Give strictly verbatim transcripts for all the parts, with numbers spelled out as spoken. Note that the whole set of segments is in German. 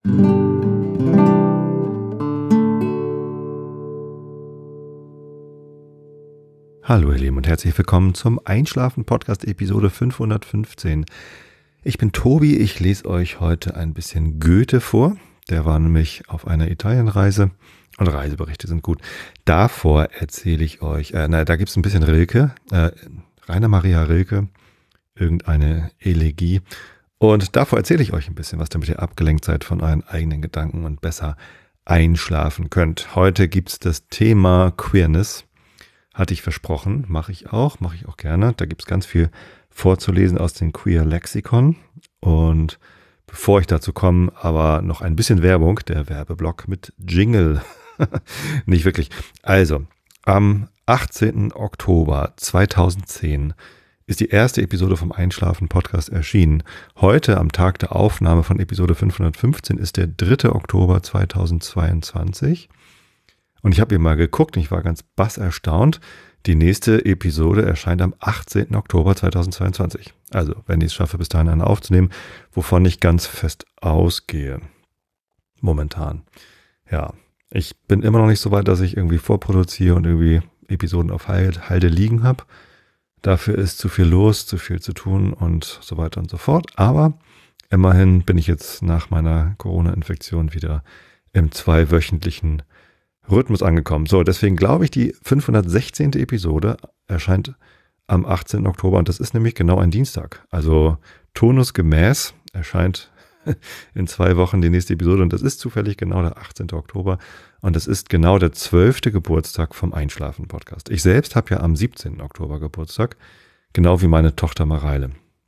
Hallo ihr Lieben und herzlich willkommen zum Einschlafen-Podcast Episode fünfhundertfünfzehn. Ich bin Tobi, ich lese euch heute ein bisschen Goethe vor. Der war nämlich auf einer Italienreise und Reiseberichte sind gut. Davor erzähle ich euch, äh, na, da gibt es ein bisschen Rilke, äh, Rainer Maria Rilke, irgendeine Elegie. Und davor erzähle ich euch ein bisschen was, damit ihr abgelenkt seid von euren eigenen Gedanken und besser einschlafen könnt. Heute gibt es das Thema Queerness. Hatte ich versprochen, mache ich auch, mache ich auch gerne. Da gibt es ganz viel vorzulesen aus dem Queer Lexikon. Und bevor ich dazu komme, aber noch ein bisschen Werbung, der Werbeblock mit Jingle. Nicht wirklich. Also, am achtzehnten Oktober zweitausendzehn ist die erste Episode vom Einschlafen-Podcast erschienen. Heute, am Tag der Aufnahme von Episode fünfhundertfünfzehn, ist der dritte Oktober zweitausendzweiundzwanzig. Und ich habe hier mal geguckt und ich war ganz bass erstaunt. Die nächste Episode erscheint am achtzehnten Oktober zweitausendzweiundzwanzig. Also, wenn ich es schaffe, bis dahin eine aufzunehmen, wovon ich ganz fest ausgehe. Momentan. Ja, ich bin immer noch nicht so weit, dass ich irgendwie vorproduziere und irgendwie Episoden auf Halde liegen habe. Dafür ist zu viel los, zu viel zu tun und so weiter und so fort. Aber immerhin bin ich jetzt nach meiner Corona-Infektion wieder im zweiwöchentlichen Rhythmus angekommen. So, deswegen glaube ich, die fünfhundertsechzehnte Episode erscheint am achtzehnten Oktober und das ist nämlich genau ein Dienstag. Also turnusgemäß erscheint in zwei Wochen die nächste Episode und das ist zufällig genau der achtzehnte Oktober und das ist genau der zwölfte Geburtstag vom Einschlafen-Podcast. Ich selbst habe ja am siebzehnten Oktober Geburtstag, genau wie meine Tochter Mareile.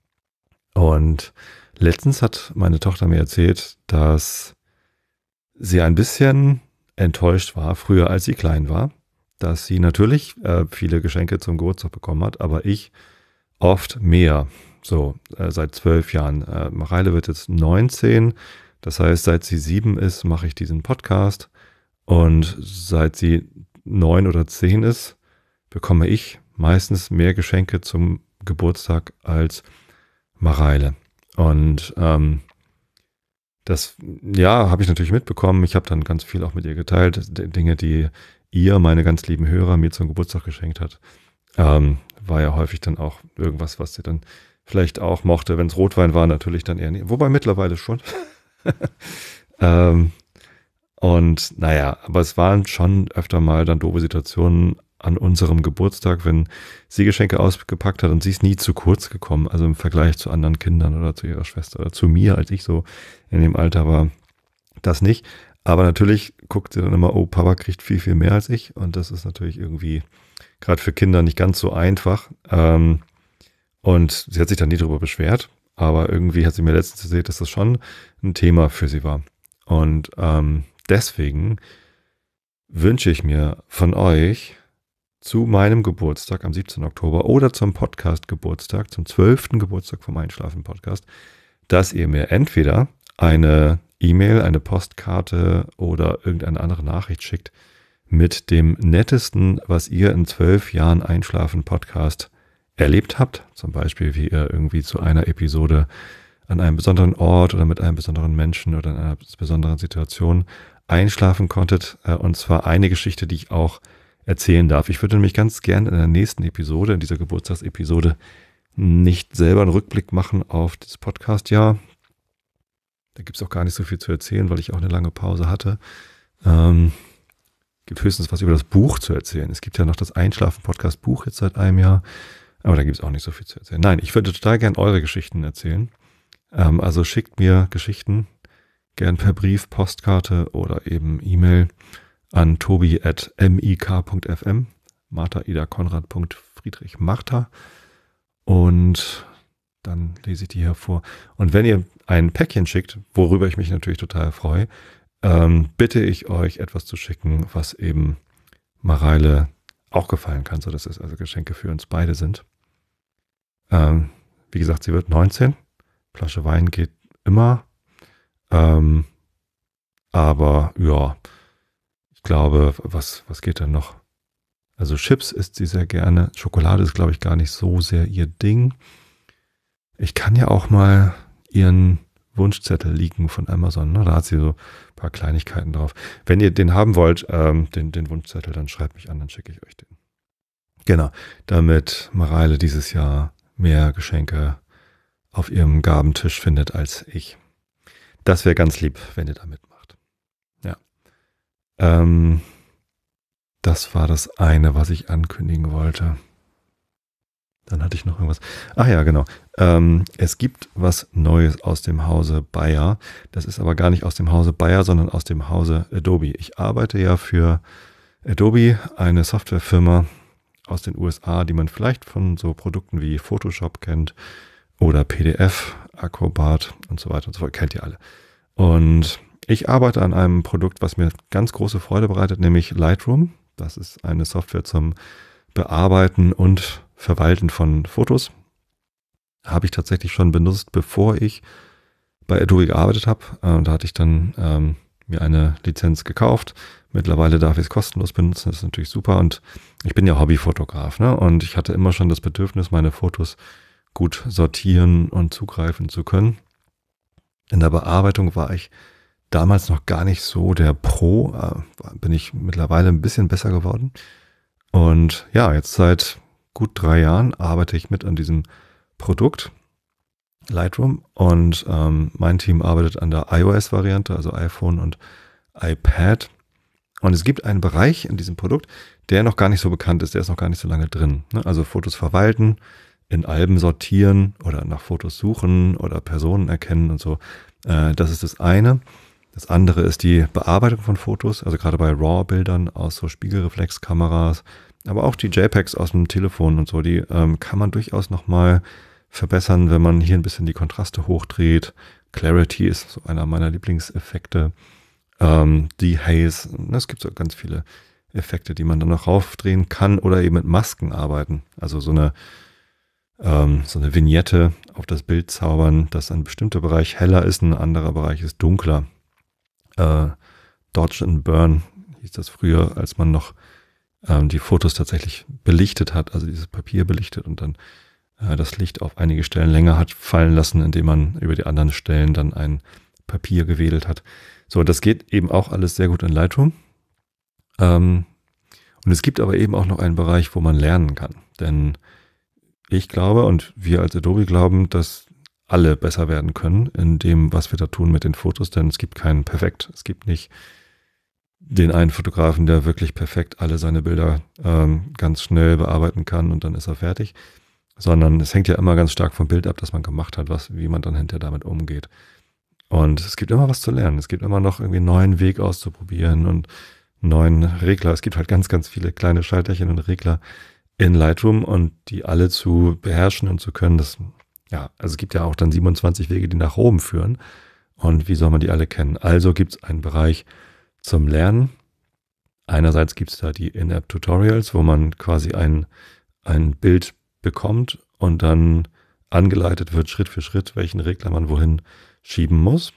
Und letztens hat meine Tochter mir erzählt, dass sie ein bisschen enttäuscht war, früher als sie klein war, dass sie natürlich äh, viele Geschenke zum Geburtstag bekommen hat, aber ich oft mehr, so äh, seit zwölf Jahren. Äh, Mareile wird jetzt neunzehn, das heißt, seit sie sieben ist, mache ich diesen Podcast und seit sie neun oder zehn ist, bekomme ich meistens mehr Geschenke zum Geburtstag als Mareile. Und ähm, Das, ja, habe ich natürlich mitbekommen. Ich habe dann ganz viel auch mit ihr geteilt. Dinge, die ihr, meine ganz lieben Hörer, mir zum Geburtstag geschenkt hat. Ähm, war ja häufig dann auch irgendwas, was sie dann vielleicht auch mochte. Wenn es Rotwein war, natürlich dann eher nicht. Wobei mittlerweile schon. ähm, und naja, aber es waren schon öfter mal dann doofe Situationen an unserem Geburtstag, wenn sie Geschenke ausgepackt hat und sie ist nie zu kurz gekommen, also im Vergleich zu anderen Kindern oder zu ihrer Schwester oder zu mir, als ich so in dem Alter war, das nicht. Aber natürlich guckt sie dann immer, oh, Papa kriegt viel, viel mehr als ich und das ist natürlich irgendwie gerade für Kinder nicht ganz so einfach. Ähm, und sie hat sich dann nie darüber beschwert, aber irgendwie hat sie mir letztens erzählt, dass das schon ein Thema für sie war. Und ähm, deswegen wünsche ich mir von euch zu meinem Geburtstag am siebzehnten Oktober oder zum Podcast-Geburtstag, zum zwölften Geburtstag vom Einschlafen-Podcast, dass ihr mir entweder eine E-Mail, eine Postkarte oder irgendeine andere Nachricht schickt mit dem Nettesten, was ihr in zwölf Jahren Einschlafen-Podcast erlebt habt. Zum Beispiel, wie ihr irgendwie zu einer Episode an einem besonderen Ort oder mit einem besonderen Menschen oder in einer besonderen Situation einschlafen konntet. Und zwar eine Geschichte, die ich auch erzählen darf. Ich würde nämlich ganz gerne in der nächsten Episode, in dieser Geburtstagsepisode, nicht selber einen Rückblick machen auf das Podcast-Jahr. Da gibt es auch gar nicht so viel zu erzählen, weil ich auch eine lange Pause hatte. Ähm, gibt höchstens was über das Buch zu erzählen. Es gibt ja noch das Einschlafen-Podcast-Buch jetzt seit einem Jahr, aber da gibt es auch nicht so viel zu erzählen. Nein, ich würde total gern eure Geschichten erzählen. Ähm, also schickt mir Geschichten, gern per Brief, Postkarte oder eben E-Mail an tobi at mik punkt f m, Martha Ida Konrad Punkt Friedrich Martha und dann lese ich die hier vor. Und wenn ihr ein Päckchen schickt, worüber ich mich natürlich total freue, ähm, bitte ich euch etwas zu schicken, was eben Mareile auch gefallen kann, sodass es also Geschenke für uns beide sind. Ähm, wie gesagt, sie wird neunzehn, Flasche Wein geht immer, ähm, aber ja, ich glaube, was, was geht denn noch? Also Chips isst sie sehr gerne. Schokolade ist, glaube ich, gar nicht so sehr ihr Ding. Ich kann ja auch mal ihren Wunschzettel liegen von Amazon. Ne? Da hat sie so ein paar Kleinigkeiten drauf. Wenn ihr den haben wollt, ähm, den, den Wunschzettel, dann schreibt mich an, dann schicke ich euch den. Genau, damit Mareile dieses Jahr mehr Geschenke auf ihrem Gabentisch findet als ich. Das wäre ganz lieb, wenn ihr da mitmacht. Ja. Ähm, das war das eine, was ich ankündigen wollte. Dann hatte ich noch irgendwas. Ach ja, genau. Ähm, es gibt was Neues aus dem Hause Bayer. Das ist aber gar nicht aus dem Hause Bayer, sondern aus dem Hause Adobe. Ich arbeite ja für Adobe, eine Softwarefirma aus den U S A, die man vielleicht von so Produkten wie Photoshop kennt oder P D F, Acrobat und so weiter und so fort. Kennt ihr alle. Und ich arbeite an einem Produkt, was mir ganz große Freude bereitet, nämlich Lightroom. Das ist eine Software zum Bearbeiten und Verwalten von Fotos. Habe ich tatsächlich schon benutzt, bevor ich bei Adobe gearbeitet habe. Und da hatte ich dann ähm, mir eine Lizenz gekauft. Mittlerweile darf ich es kostenlos benutzen. Das ist natürlich super. Und ich bin ja Hobbyfotograf, ne? Und ich hatte immer schon das Bedürfnis, meine Fotos gut sortieren und zugreifen zu können. In der Bearbeitung war ich damals noch gar nicht so der Pro. Äh, bin ich mittlerweile ein bisschen besser geworden. Und ja, jetzt seit gut drei Jahren arbeite ich mit an diesem Produkt Lightroom und ähm, mein Team arbeitet an der iOS-Variante, also iPhone und iPad. Und es gibt einen Bereich in diesem Produkt, der noch gar nicht so bekannt ist, der ist noch gar nicht so lange drin. Ne? Also Fotos verwalten, in Alben sortieren oder nach Fotos suchen oder Personen erkennen und so. Äh, das ist das eine. Das andere ist die Bearbeitung von Fotos, also gerade bei RAW-Bildern aus so Spiegelreflexkameras, aber auch die JPEGs aus dem Telefon und so, die ähm, kann man durchaus nochmal verbessern, wenn man hier ein bisschen die Kontraste hochdreht. Clarity ist so einer meiner Lieblingseffekte. Ähm, Dehaze, es gibt so ganz viele Effekte, die man dann noch raufdrehen kann oder eben mit Masken arbeiten. Also so eine, ähm, so eine Vignette auf das Bild zaubern, dass ein bestimmter Bereich heller ist, ein anderer Bereich ist dunkler. Äh, Dodge and Burn hieß das früher, als man noch ähm, die Fotos tatsächlich belichtet hat, also dieses Papier belichtet und dann äh, das Licht auf einige Stellen länger hat fallen lassen, indem man über die anderen Stellen dann ein Papier gewedelt hat. So, das geht eben auch alles sehr gut in Lightroom. Ähm, und es gibt aber eben auch noch einen Bereich, wo man lernen kann. Denn ich glaube und wir als Adobe glauben, dass alle besser werden können in dem, was wir da tun mit den Fotos, denn es gibt keinen perfekt. Es gibt nicht den einen Fotografen, der wirklich perfekt alle seine Bilder ähm, ganz schnell bearbeiten kann und dann ist er fertig, sondern es hängt ja immer ganz stark vom Bild ab, das man gemacht hat, was, wie man dann hinterher damit umgeht. Und es gibt immer was zu lernen. Es gibt immer noch irgendwie einen neuen Weg auszuprobieren und einen neuen Regler. Es gibt halt ganz, ganz viele kleine Schalterchen und Regler in Lightroom und die alle zu beherrschen und zu können, das, ja, also es gibt ja auch dann siebenundzwanzig Wege, die nach oben führen. Und wie soll man die alle kennen? Also gibt es einen Bereich zum Lernen. Einerseits gibt es da die In-App-Tutorials, wo man quasi ein, ein Bild bekommt und dann angeleitet wird, Schritt für Schritt, welchen Regler man wohin schieben muss.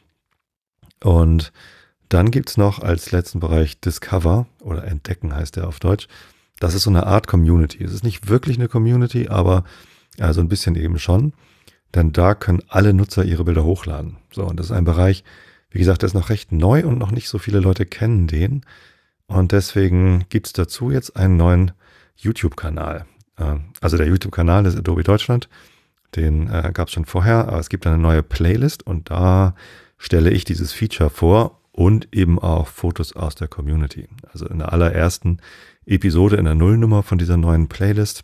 Und dann gibt es noch als letzten Bereich Discover oder Entdecken heißt der auf Deutsch. Das ist so eine Art Community. Es ist nicht wirklich eine Community, aber ja, so ein bisschen eben schon. Denn da können alle Nutzer ihre Bilder hochladen. So, und das ist ein Bereich, wie gesagt, der ist noch recht neu und noch nicht so viele Leute kennen den. Und deswegen gibt es dazu jetzt einen neuen YouTube-Kanal. Also der YouTube-Kanal ist Adobe Deutschland. Den äh, gab es schon vorher, aber es gibt eine neue Playlist und da stelle ich dieses Feature vor und eben auch Fotos aus der Community. Also in der allerersten Episode in der Nullnummer von dieser neuen Playlist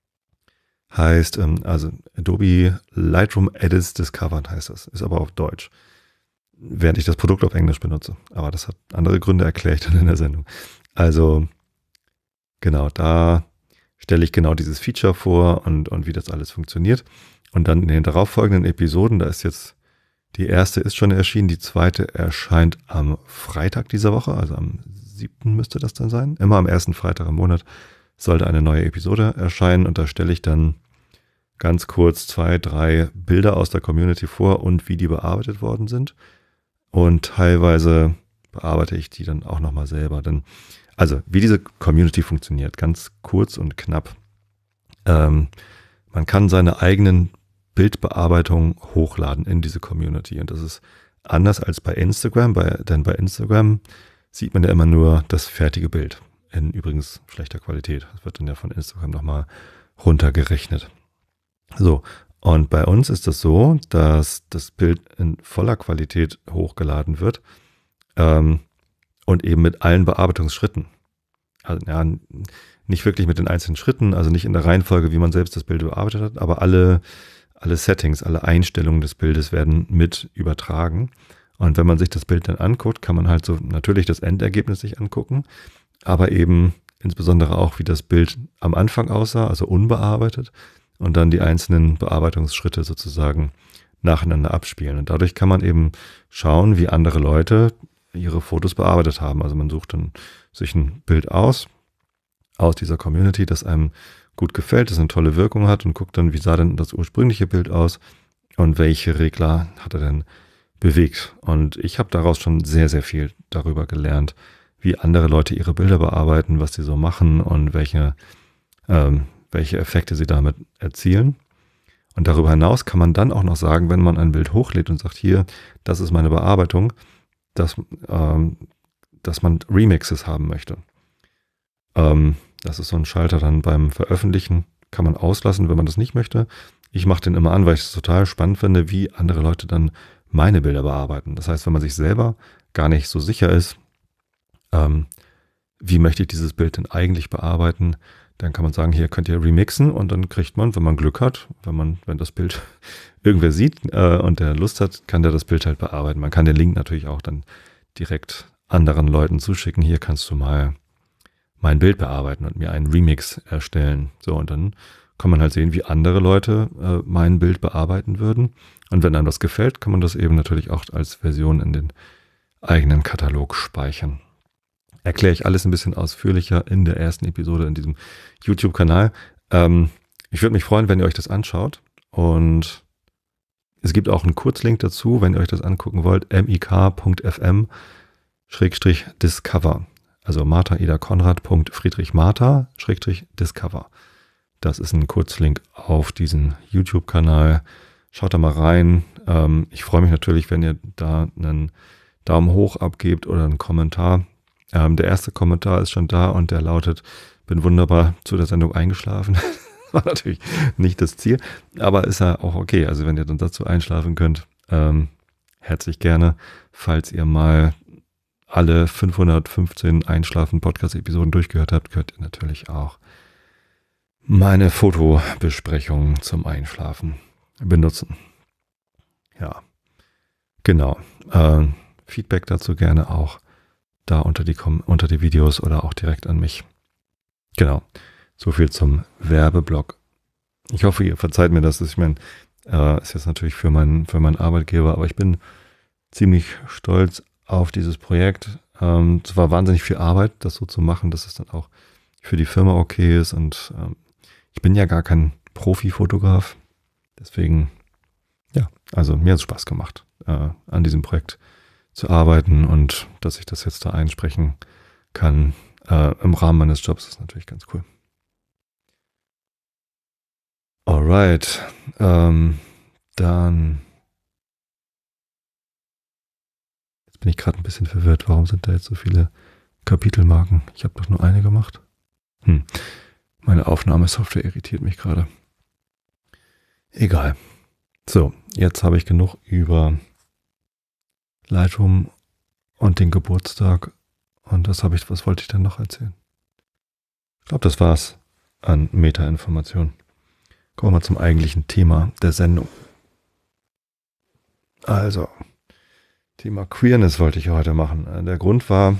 heißt, ähm, also Adobe Lightroom Edits Discovered heißt das, ist aber auf Deutsch, während ich das Produkt auf Englisch benutze. Aber das hat andere Gründe, erkläre ich dann in der Sendung. Also genau, da stelle ich genau dieses Feature vor und, und wie das alles funktioniert. Und dann in den darauffolgenden Episoden, da ist jetzt, die erste ist schon erschienen, die zweite erscheint am Freitag dieser Woche, also am siebten müsste das dann sein. Immer am ersten Freitag im Monat sollte eine neue Episode erscheinen und da stelle ich dann ganz kurz zwei, drei Bilder aus der Community vor und wie die bearbeitet worden sind. Und teilweise bearbeite ich die dann auch nochmal selber. Denn, also, wie diese Community funktioniert, ganz kurz und knapp. Ähm, man kann seine eigenen Bildbearbeitung hochladen in diese Community. Und das ist anders als bei Instagram, bei, denn bei Instagram sieht man ja immer nur das fertige Bild. In übrigens schlechter Qualität. Das wird dann ja von Instagram nochmal runtergerechnet. So, und bei uns ist das so, dass das Bild in voller Qualität hochgeladen wird ähm, und eben mit allen Bearbeitungsschritten. Also, ja, nicht wirklich mit den einzelnen Schritten, also nicht in der Reihenfolge, wie man selbst das Bild bearbeitet hat, aber alle, alle Settings, alle Einstellungen des Bildes werden mit übertragen. Und wenn man sich das Bild dann anguckt, kann man halt so natürlich das Endergebnis sich angucken, aber eben insbesondere auch, wie das Bild am Anfang aussah, also unbearbeitet, und dann die einzelnen Bearbeitungsschritte sozusagen nacheinander abspielen. Und dadurch kann man eben schauen, wie andere Leute ihre Fotos bearbeitet haben. Also man sucht dann sich ein Bild aus, aus dieser Community, das einem gut gefällt, das eine tolle Wirkung hat, und guckt dann, wie sah denn das ursprüngliche Bild aus und welche Regler hat er denn bewegt. Und ich habe daraus schon sehr, sehr viel darüber gelernt, wie andere Leute ihre Bilder bearbeiten, was sie so machen und welche, ähm, welche Effekte sie damit erzielen. Und darüber hinaus kann man dann auch noch sagen, wenn man ein Bild hochlädt und sagt, hier, das ist meine Bearbeitung, dass, ähm, dass man Remixes haben möchte. Ähm, das ist so ein Schalter dann beim Veröffentlichen, kann man auslassen, wenn man das nicht möchte. Ich mache den immer an, weil ich es total spannend finde, wie andere Leute dann meine Bilder bearbeiten. Das heißt, wenn man sich selber gar nicht so sicher ist, ähm, wie möchte ich dieses Bild denn eigentlich bearbeiten, dann kann man sagen, hier könnt ihr remixen, und dann kriegt man, wenn man Glück hat, wenn man, wenn das Bild irgendwer sieht äh, und der Lust hat, kann der das Bild halt bearbeiten. Man kann den Link natürlich auch dann direkt anderen Leuten zuschicken. Hier kannst du mal mein Bild bearbeiten und mir einen Remix erstellen. So, und dann kann man halt sehen, wie andere Leute äh, mein Bild bearbeiten würden. Und wenn einem das gefällt, kann man das eben natürlich auch als Version in den eigenen Katalog speichern. Erkläre ich alles ein bisschen ausführlicher in der ersten Episode in diesem YouTube-Kanal. Ähm, ich würde mich freuen, wenn ihr euch das anschaut. Und es gibt auch einen Kurzlink dazu, wenn ihr euch das angucken wollt, mik.fm Schrägstrich Discover. Also Martha Ida Konrad Friedrich Martha Schrägstrich Discover. Das ist ein Kurzlink auf diesen YouTube-Kanal. Schaut da mal rein. Ähm, ich freue mich natürlich, wenn ihr da einen Daumen hoch abgebt oder einen Kommentar. Ähm, der erste Kommentar ist schon da und der lautet: bin wunderbar zu der Sendung eingeschlafen. War natürlich nicht das Ziel, aber ist ja auch okay. Also wenn ihr dann dazu einschlafen könnt, ähm, herzlich gerne. Falls ihr mal alle fünfhundertfünfzehn Einschlafen-Podcast-Episoden durchgehört habt, könnt ihr natürlich auch meine Fotobesprechung zum Einschlafen benutzen. Ja, genau. Äh, Feedback dazu gerne auch da unter die, unter die Videos oder auch direkt an mich. Genau, so viel zum Werbeblock. Ich hoffe, ihr verzeiht mir das. Ich meine, äh, ist jetzt natürlich für meinen, für meinen Arbeitgeber, aber ich bin ziemlich stolz auf dieses Projekt. Ähm, es war wahnsinnig viel Arbeit, das so zu machen, dass es dann auch für die Firma okay ist. Und ähm, ich bin ja gar kein Profi-Fotograf. Deswegen, ja, also mir hat es Spaß gemacht, äh, an diesem Projekt zu arbeiten, und dass ich das jetzt da einsprechen kann äh, im Rahmen meines Jobs, ist natürlich ganz cool. Alright, ähm, dann jetzt bin ich gerade ein bisschen verwirrt. Warum sind da jetzt so viele Kapitelmarken? Ich habe doch nur eine gemacht. Hm. Meine Aufnahmesoftware irritiert mich gerade. Egal. So, jetzt habe ich genug über Lightroom und den Geburtstag. Und was habe ich, was wollte ich denn noch erzählen? Ich glaube, das war's an Meta-Informationen. Kommen wir mal zum eigentlichen Thema der Sendung. Also, Thema Queerness wollte ich heute machen. Der Grund war,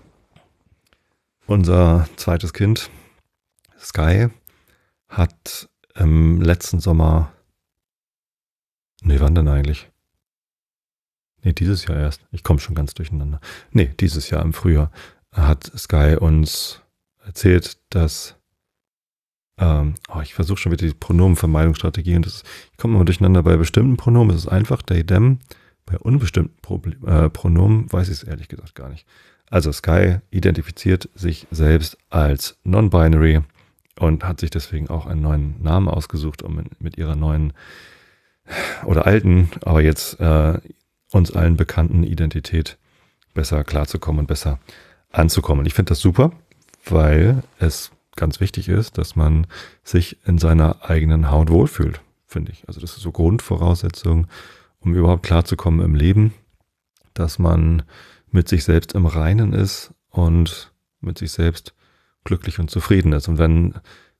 unser zweites Kind, Sky, hat im letzten Sommer, nee, wann denn eigentlich? Nee, dieses Jahr erst. Ich komme schon ganz durcheinander. Nee, dieses Jahr im Frühjahr hat Sky uns erzählt, dass ähm, oh, ich versuche schon wieder die Pronomenvermeidungsstrategie, und das ist, ich komme immer durcheinander. Bei bestimmten Pronomen ist es einfach, they, them. Bei unbestimmten Problem, äh, Pronomen weiß ich es ehrlich gesagt gar nicht. Also Sky identifiziert sich selbst als non-binary und hat sich deswegen auch einen neuen Namen ausgesucht, um mit ihrer neuen oder alten, aber jetzt äh, uns allen bekannten Identität besser klarzukommen und besser anzukommen. Und ich finde das super, weil es ganz wichtig ist, dass man sich in seiner eigenen Haut wohlfühlt, finde ich. Also das ist so Grundvoraussetzung, um überhaupt klarzukommen im Leben, dass man mit sich selbst im Reinen ist und mit sich selbst glücklich und zufrieden ist. Und wenn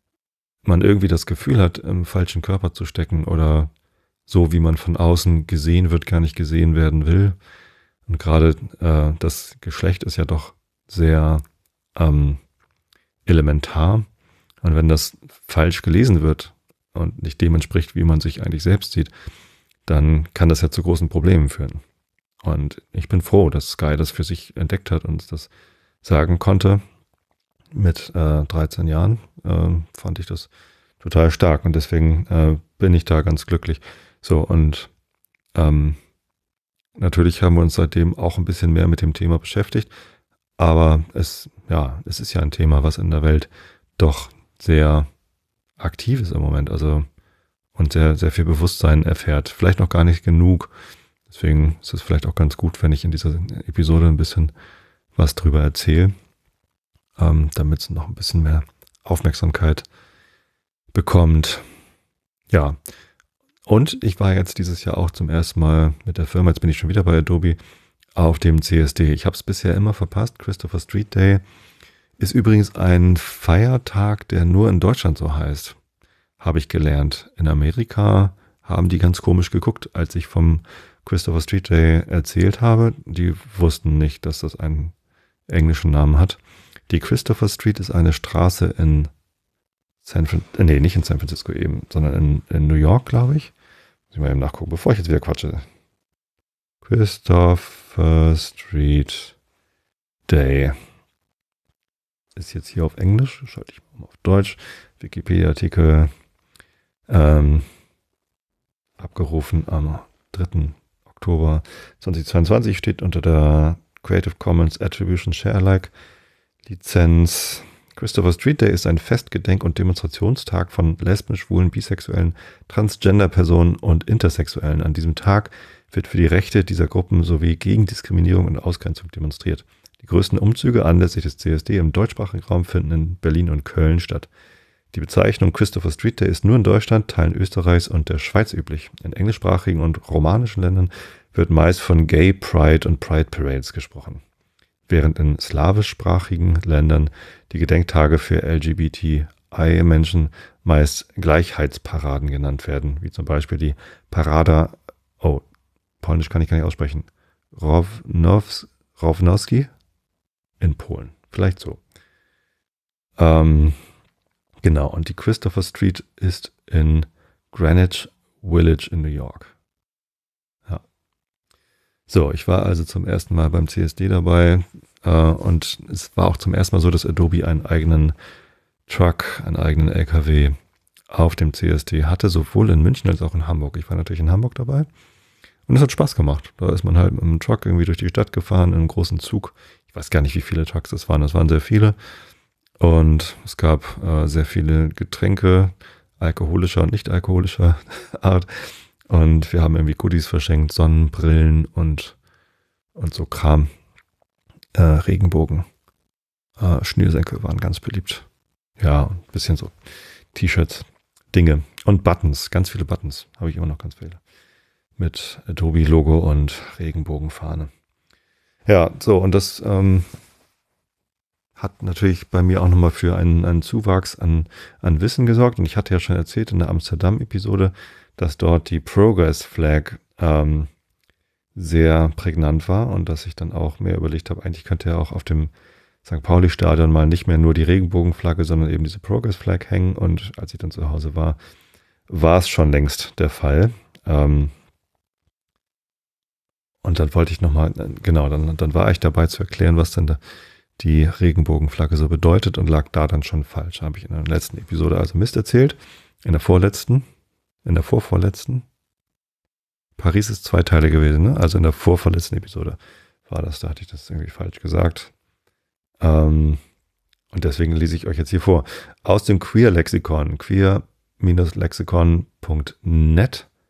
man irgendwie das Gefühl hat, im falschen Körper zu stecken oder so, wie man von außen gesehen wird, gar nicht gesehen werden will. Und gerade äh, das Geschlecht ist ja doch sehr ähm, elementar. Und wenn das falsch gelesen wird und nicht dem entspricht, wie man sich eigentlich selbst sieht, dann kann das ja zu großen Problemen führen. Und ich bin froh, dass Sky das für sich entdeckt hat und uns das sagen konnte. Mit äh, dreizehn Jahren äh, fand ich das total stark und deswegen äh, bin ich da ganz glücklich. So, und ähm, natürlich haben wir uns seitdem auch ein bisschen mehr mit dem Thema beschäftigt, aber es, ja, es ist ja ein Thema, was in der Welt doch sehr aktiv ist im Moment, also und sehr, sehr viel Bewusstsein erfährt. Vielleicht noch gar nicht genug. Deswegen ist es vielleicht auch ganz gut, wenn ich in dieser Episode ein bisschen was drüber erzähle, ähm, damit es noch ein bisschen mehr Aufmerksamkeit bekommt. Ja, und ich war jetzt dieses Jahr auch zum ersten Mal mit der Firma, jetzt bin ich schon wieder bei Adobe, auf dem C S D. Ich habe es bisher immer verpasst. Christopher Street Day ist übrigens ein Feiertag, der nur in Deutschland so heißt, habe ich gelernt. In Amerika haben die ganz komisch geguckt, als ich vom Christopher Street Day erzählt habe. Die wussten nicht, dass das einen englischen Namen hat. Die Christopher Street ist eine Straße in San Francisco, nee, nicht in San Francisco eben, sondern in, in New York, glaube ich. Muss ich mal eben nachgucken, bevor ich jetzt wieder quatsche. Christopher Street Day. Ist jetzt hier auf Englisch, schalte ich mal auf Deutsch. Wikipedia-Artikel ähm, abgerufen am dritten Oktober zweitausendzweiundzwanzig, steht unter der Creative Commons Attribution Share Alike Lizenz. Christopher Street Day ist ein Fest-, Gedenk- und Demonstrationstag von Lesben, Schwulen, Bisexuellen, Transgender-Personen und Intersexuellen. An diesem Tag wird für die Rechte dieser Gruppen sowie gegen Diskriminierung und Ausgrenzung demonstriert. Die größten Umzüge anlässlich des C S D im deutschsprachigen Raum finden in Berlin und Köln statt. Die Bezeichnung Christopher Street Day ist nur in Deutschland, Teilen Österreichs und der Schweiz üblich. In englischsprachigen und romanischen Ländern wird meist von Gay Pride und Pride Parades gesprochen, während in slawischsprachigen Ländern die Gedenktage für L G B T I-Menschen meist Gleichheitsparaden genannt werden, wie zum Beispiel die Parada, oh, Polnisch kann ich gar nicht aussprechen, Rownows, Rownowski in Polen, vielleicht so. Ähm, genau, und die Christopher Street ist in Greenwich Village in New York. Ja. So, ich war also zum ersten Mal beim C S D dabei äh, und es war auch zum ersten Mal so, dass Adobe einen eigenen Truck, einen eigenen L K W auf dem C S D hatte, sowohl in München als auch in Hamburg. Ich war natürlich in Hamburg dabei und es hat Spaß gemacht. Da ist man halt mit einem Truck irgendwie durch die Stadt gefahren, in einem großen Zug. Ich weiß gar nicht, wie viele Trucks es waren, es waren sehr viele. Und es gab äh, sehr viele Getränke, alkoholischer und nicht alkoholischer Art. Und wir haben irgendwie Goodies verschenkt, Sonnenbrillen und, und so Kram. Äh, Regenbogen. Äh, Schnürsenkel waren ganz beliebt. Ja, ein bisschen so T-Shirts, Dinge und Buttons, ganz viele Buttons, habe ich immer noch ganz viele. Mit Adobe-Logo und Regenbogenfahne. Ja, so und das ähm, hat natürlich bei mir auch nochmal für einen, einen Zuwachs an, an Wissen gesorgt. Und ich hatte ja schon erzählt in der Amsterdam-Episode, dass dort die Progress Flag ähm, sehr prägnant war und dass ich dann auch mehr überlegt habe, eigentlich könnte ja auch auf dem Sankt Pauli-Stadion mal nicht mehr nur die Regenbogenflagge, sondern eben diese Progress Flag hängen. Und als ich dann zu Hause war, war es schon längst der Fall. Ähm, und dann wollte ich nochmal, genau, dann, dann war ich dabei zu erklären, was denn da die Regenbogenflagge so bedeutet und lag da dann schon falsch. Habe ich in der letzten Episode also Mist erzählt. In der vorletzten, in der vorvorletzten. Paris ist zwei Teile gewesen, ne? Also in der vorvorletzten Episode war das, da hatte ich das irgendwie falsch gesagt. Ähm, und deswegen lese ich euch jetzt hier vor. Aus dem Queer-Lexikon, queer Lexikon punkt net,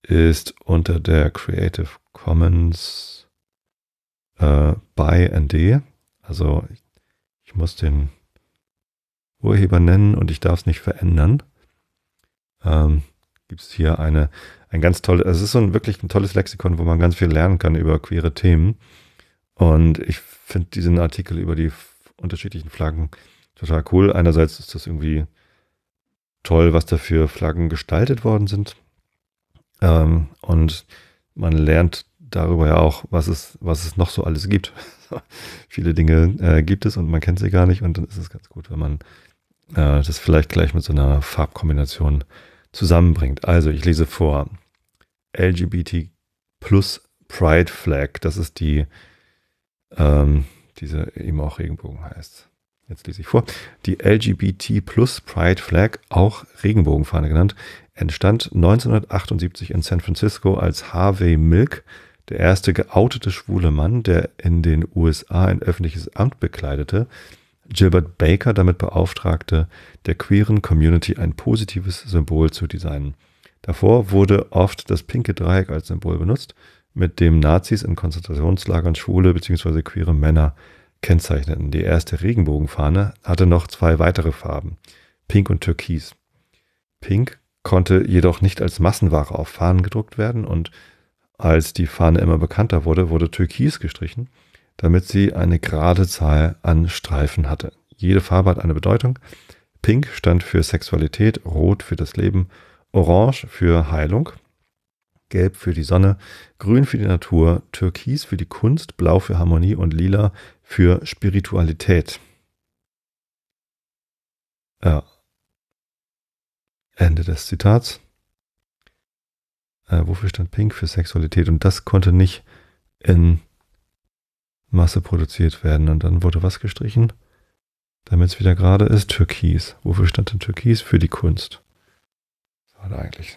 ist unter der Creative Commons äh, by N D. Also ich, ich muss den Urheber nennen und ich darf es nicht verändern. Ähm, Gibt es hier eine, ein ganz tolles, also es ist so ein wirklich ein tolles Lexikon, wo man ganz viel lernen kann über queere Themen. Und ich finde diesen Artikel über die f- unterschiedlichen Flaggen total cool. Einerseits ist das irgendwie toll, was da für Flaggen gestaltet worden sind. Ähm, und man lernt darüber ja auch, was es, was es noch so alles gibt. Viele Dinge äh, gibt es und man kennt sie gar nicht. Und dann ist es ganz gut, wenn man äh, das vielleicht gleich mit so einer Farbkombination zusammenbringt. Also ich lese vor. L G B T plus Pride Flag. Das ist die, ähm, diese eben auch Regenbogen heißt. Jetzt lese ich vor. Die L G B T plus Pride Flag, auch Regenbogenfahne genannt, entstand neunzehnhundertachtundsiebzig in San Francisco als Harvey Milk, der erste geoutete schwule Mann, der in den U S A ein öffentliches Amt bekleidete, Gilbert Baker damit beauftragte, der queeren Community ein positives Symbol zu designen. Davor wurde oft das pinke Dreieck als Symbol benutzt, mit dem Nazis in Konzentrationslagern schwule bzw. queere Männer kennzeichneten. Die erste Regenbogenfahne hatte noch zwei weitere Farben, Pink und Türkis. Pink konnte jedoch nicht als Massenware auf Fahnen gedruckt werden und als die Fahne immer bekannter wurde, wurde Türkis gestrichen, damit sie eine gerade Zahl an Streifen hatte. Jede Farbe hat eine Bedeutung. Pink stand für Sexualität, Rot für das Leben, Orange für Heilung, Gelb für die Sonne, Grün für die Natur, Türkis für die Kunst, Blau für Harmonie und Lila für Spiritualität. Ja. Ende des Zitats. Äh, wofür stand Pink? Für Sexualität. Und das konnte nicht in Masse produziert werden. Und dann wurde was gestrichen? Damit es wieder gerade ist, Türkis. Wofür stand denn Türkis? Für die Kunst. Was war da eigentlich?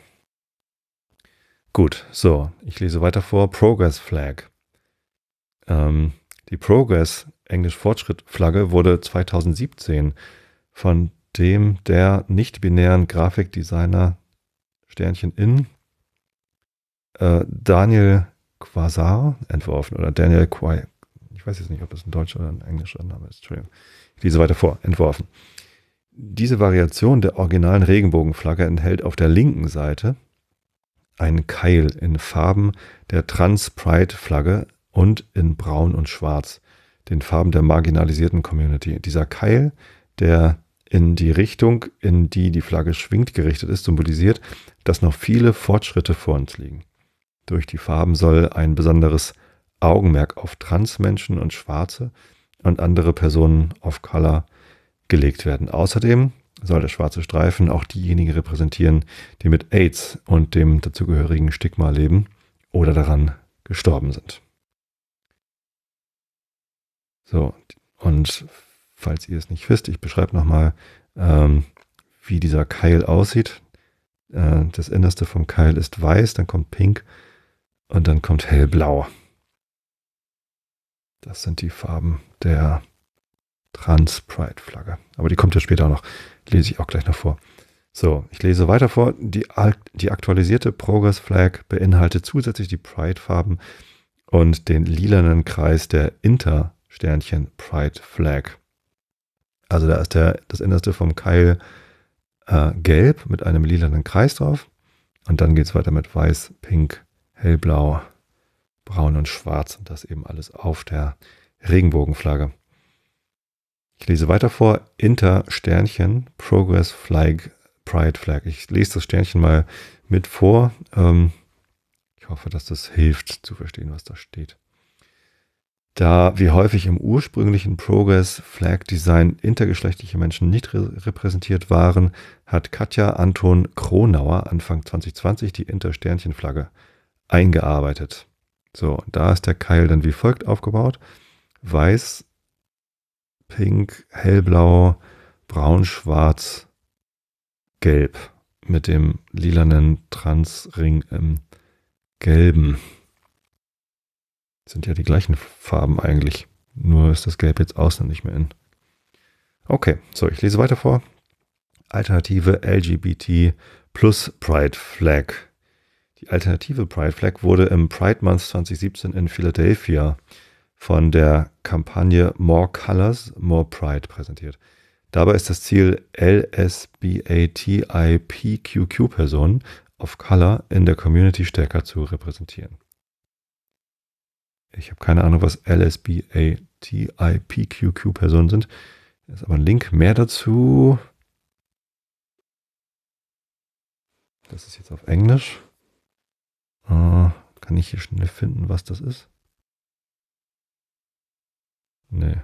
Gut, so, ich lese weiter vor. Progress Flag. Ähm, die Progress, englisch Fortschritt-Flagge, wurde zweitausendsiebzehn von dem der nicht-binären Grafikdesigner Sternchen in äh, Daniel Quasar entworfen. Oder Daniel Quai. Ich weiß jetzt nicht, ob das ein deutscher oder ein englischer Name ist. Entschuldigung. Ich lese weiter vor. Entworfen. Diese Variation der originalen Regenbogenflagge enthält auf der linken Seite einen Keil in Farben der Trans-Pride-Flagge und in Braun und Schwarz, den Farben der marginalisierten Community. Dieser Keil, der in die Richtung, in die die Flagge schwingt, gerichtet ist, symbolisiert, dass noch viele Fortschritte vor uns liegen. Durch die Farben soll ein besonderes Augenmerk auf Transmenschen und Schwarze und andere Personen of Color gelegt werden. Außerdem soll der schwarze Streifen auch diejenigen repräsentieren, die mit AIDS und dem dazugehörigen Stigma leben oder daran gestorben sind. So, und falls ihr es nicht wisst, ich beschreibe nochmal, ähm, wie dieser Keil aussieht. Äh, das Innerste vom Keil ist weiß, dann kommt Pink und dann kommt hellblau. Das sind die Farben der Trans-Pride-Flagge. Aber die kommt ja später auch noch. Lese ich auch gleich noch vor. So, ich lese weiter vor. Die, die aktualisierte Progress Flag beinhaltet zusätzlich die Pride-Farben und den lilanen Kreis der Inter-Sternchen Pride Flag. Also da ist der, das Innerste vom Keil äh, gelb mit einem lilanen Kreis drauf. Und dann geht es weiter mit weiß, pink, hellblau, braun und schwarz. Und das eben alles auf der Regenbogenflagge. Ich lese weiter vor. Inter-Sternchen Progress Flag Pride Flag. Ich lese das Sternchen mal mit vor. Ähm, ich hoffe, dass das hilft zu verstehen, was da steht. Da wie häufig im ursprünglichen Progress Flag Design intergeschlechtliche Menschen nicht re- repräsentiert waren, hat Katja Anton Kronauer Anfang zwanzig zwanzig die Inter-Sternchen-Flagge eingearbeitet. So, da ist der Keil dann wie folgt aufgebaut. Weiß, pink, hellblau, braun, schwarz, gelb mit dem lilanen Transring im gelben. Sind ja die gleichen Farben eigentlich. Nur ist das Gelb jetzt außen nicht mehr in. Okay, so, ich lese weiter vor. Alternative L G B T plus Pride Flag. Die alternative Pride Flag wurde im Pride Month zwanzig siebzehn in Philadelphia von der Kampagne More Colors, More Pride präsentiert. Dabei ist das Ziel, L S B A T I P Q Q-Personen of Color in der Community stärker zu repräsentieren. Ich habe keine Ahnung, was L S B A T I P Q Q-Personen sind. Da ist aber ein Link mehr dazu. Das ist jetzt auf Englisch. Uh, kann ich hier schnell finden, was das ist? Nee.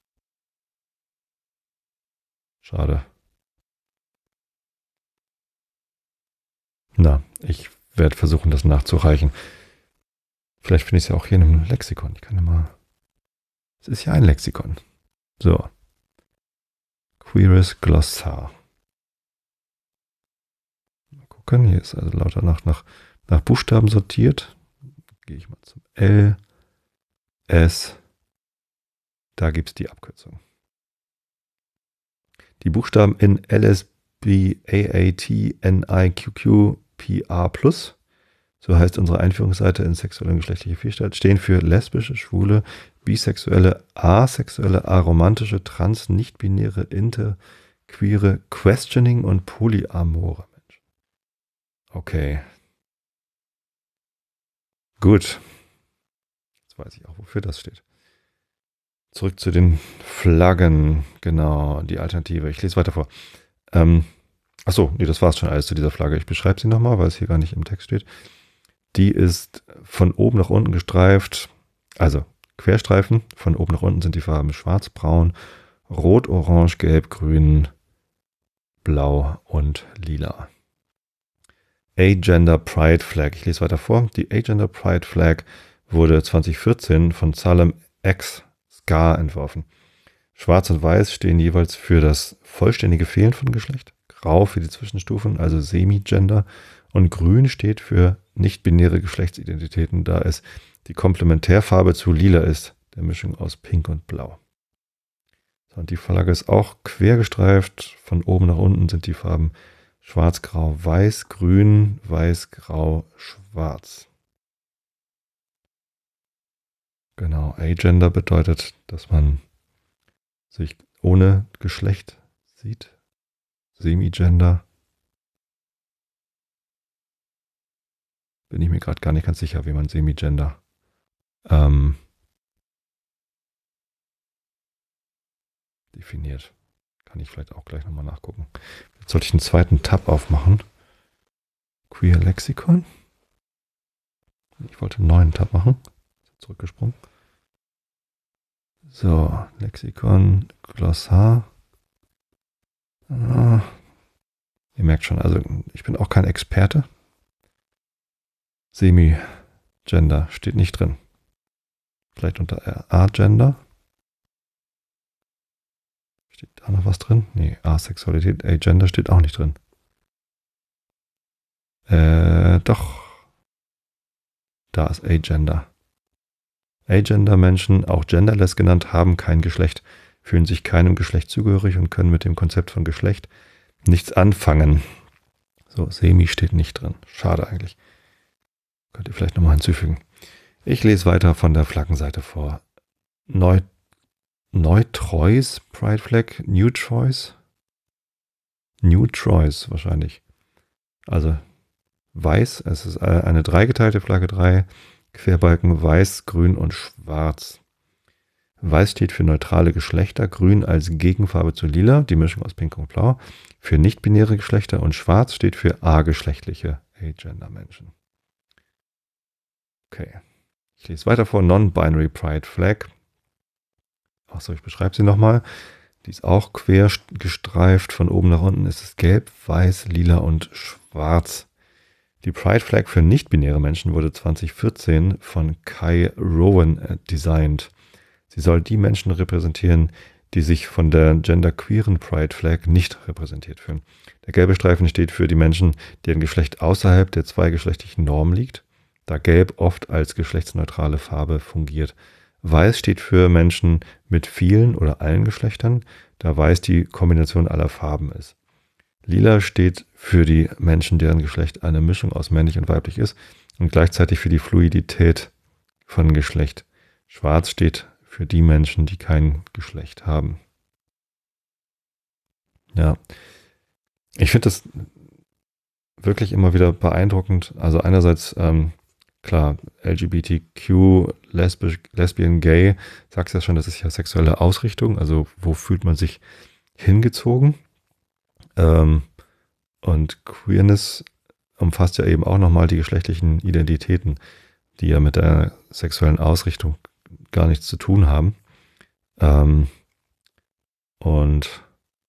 Schade. Na, ich werde versuchen, das nachzureichen. Vielleicht finde ich es ja auch hier in einem Lexikon. Ich kann ja mal... Es ist ja ein Lexikon. So. Queeres Glossar. Mal gucken. Hier ist also lauter nach, nach, nach Buchstaben sortiert. Gehe ich mal zum L, S. Da gibt es die Abkürzung. Die Buchstaben in L S B A A T N I Q Q P A plus, so heißt unsere Einführungsseite in sexuelle und geschlechtliche Vielfalt, stehen für lesbische, schwule, bisexuelle, asexuelle, aromantische, trans, nicht-binäre, inter, queere, questioning und polyamore Menschen. Okay. Gut. Jetzt weiß ich auch, wofür das steht. Zurück zu den Flaggen. Genau, die Alternative. Ich lese weiter vor. Ähm, achso, nee, das war es schon alles zu dieser Flagge. Ich beschreibe sie nochmal, weil es hier gar nicht im Text steht. Die ist von oben nach unten gestreift. Also Querstreifen. Von oben nach unten sind die Farben schwarz, braun, rot, orange, gelb, grün, blau und lila. Agender Pride Flag. Ich lese weiter vor. Die Agender Pride Flag wurde zwanzig vierzehn von Salem X Scar entworfen. Schwarz und Weiß stehen jeweils für das vollständige Fehlen von Geschlecht, Grau für die Zwischenstufen, also Semi-Gender, und Grün steht für nicht-binäre Geschlechtsidentitäten, da es die Komplementärfarbe zu Lila ist, der Mischung aus Pink und Blau. So, und die Flagge ist auch quer gestreift. Von oben nach unten sind die Farben Schwarz, Grau, Weiß, Grün, Weiß, Grau, Schwarz. Genau, Agender bedeutet, dass man sich ohne Geschlecht sieht. Semi-Gender. Bin ich mir gerade gar nicht ganz sicher, wie man Semi-Gender ähm, definiert. Kann ich vielleicht auch gleich nochmal nachgucken. Jetzt sollte ich einen zweiten Tab aufmachen. Queer Lexikon. Ich wollte einen neuen Tab machen. Zurückgesprungen. So, Lexikon, Glossar. Ah, ihr merkt schon, also ich bin auch kein Experte. Semi-Gender steht nicht drin. Vielleicht unter A-Gender. Steht da noch was drin? Nee, Asexualität, A-Gender steht auch nicht drin. Äh, doch. Da ist A-Gender. Agender-Menschen, auch genderless genannt, haben kein Geschlecht, fühlen sich keinem Geschlecht zugehörig und können mit dem Konzept von Geschlecht nichts anfangen. So, Semi steht nicht drin. Schade eigentlich. Könnt ihr vielleicht nochmal hinzufügen. Ich lese weiter von der Flaggenseite vor. Neu, Neu-Trois Pride Flag, New Choice. New Choice wahrscheinlich. Also weiß, es ist eine dreigeteilte Flagge, drei Querbalken, weiß, grün und schwarz. Weiß steht für neutrale Geschlechter, grün als Gegenfarbe zu lila, die Mischung aus pink und blau, für nicht-binäre Geschlechter, und schwarz steht für ageschlechtliche Agender-Menschen. Okay, ich lese weiter vor. Non-Binary Pride Flag. Achso, ich beschreibe sie nochmal. Die ist auch quer gestreift. Von oben nach unten ist es gelb, weiß, lila und schwarz. Die Pride Flag für nicht-binäre Menschen wurde zwanzig vierzehn von Kai Rowan designt. Sie soll die Menschen repräsentieren, die sich von der genderqueeren Pride Flag nicht repräsentiert fühlen. Der gelbe Streifen steht für die Menschen, deren Geschlecht außerhalb der zweigeschlechtlichen Norm liegt, da Gelb oft als geschlechtsneutrale Farbe fungiert. Weiß steht für Menschen mit vielen oder allen Geschlechtern, da Weiß die Kombination aller Farben ist. Lila steht für die Menschen, deren Geschlecht eine Mischung aus männlich und weiblich ist und gleichzeitig für die Fluidität von Geschlecht. Schwarz steht für die Menschen, die kein Geschlecht haben. Ja, ich finde das wirklich immer wieder beeindruckend. Also einerseits, ähm, klar, L G B T Q, lesbisch, Lesbian, Gay, sagst ja schon, das ist ja sexuelle Ausrichtung, also wo fühlt man sich hingezogen? Ähm, und Queerness umfasst ja eben auch nochmal die geschlechtlichen Identitäten, die ja mit der sexuellen Ausrichtung gar nichts zu tun haben. Ähm, und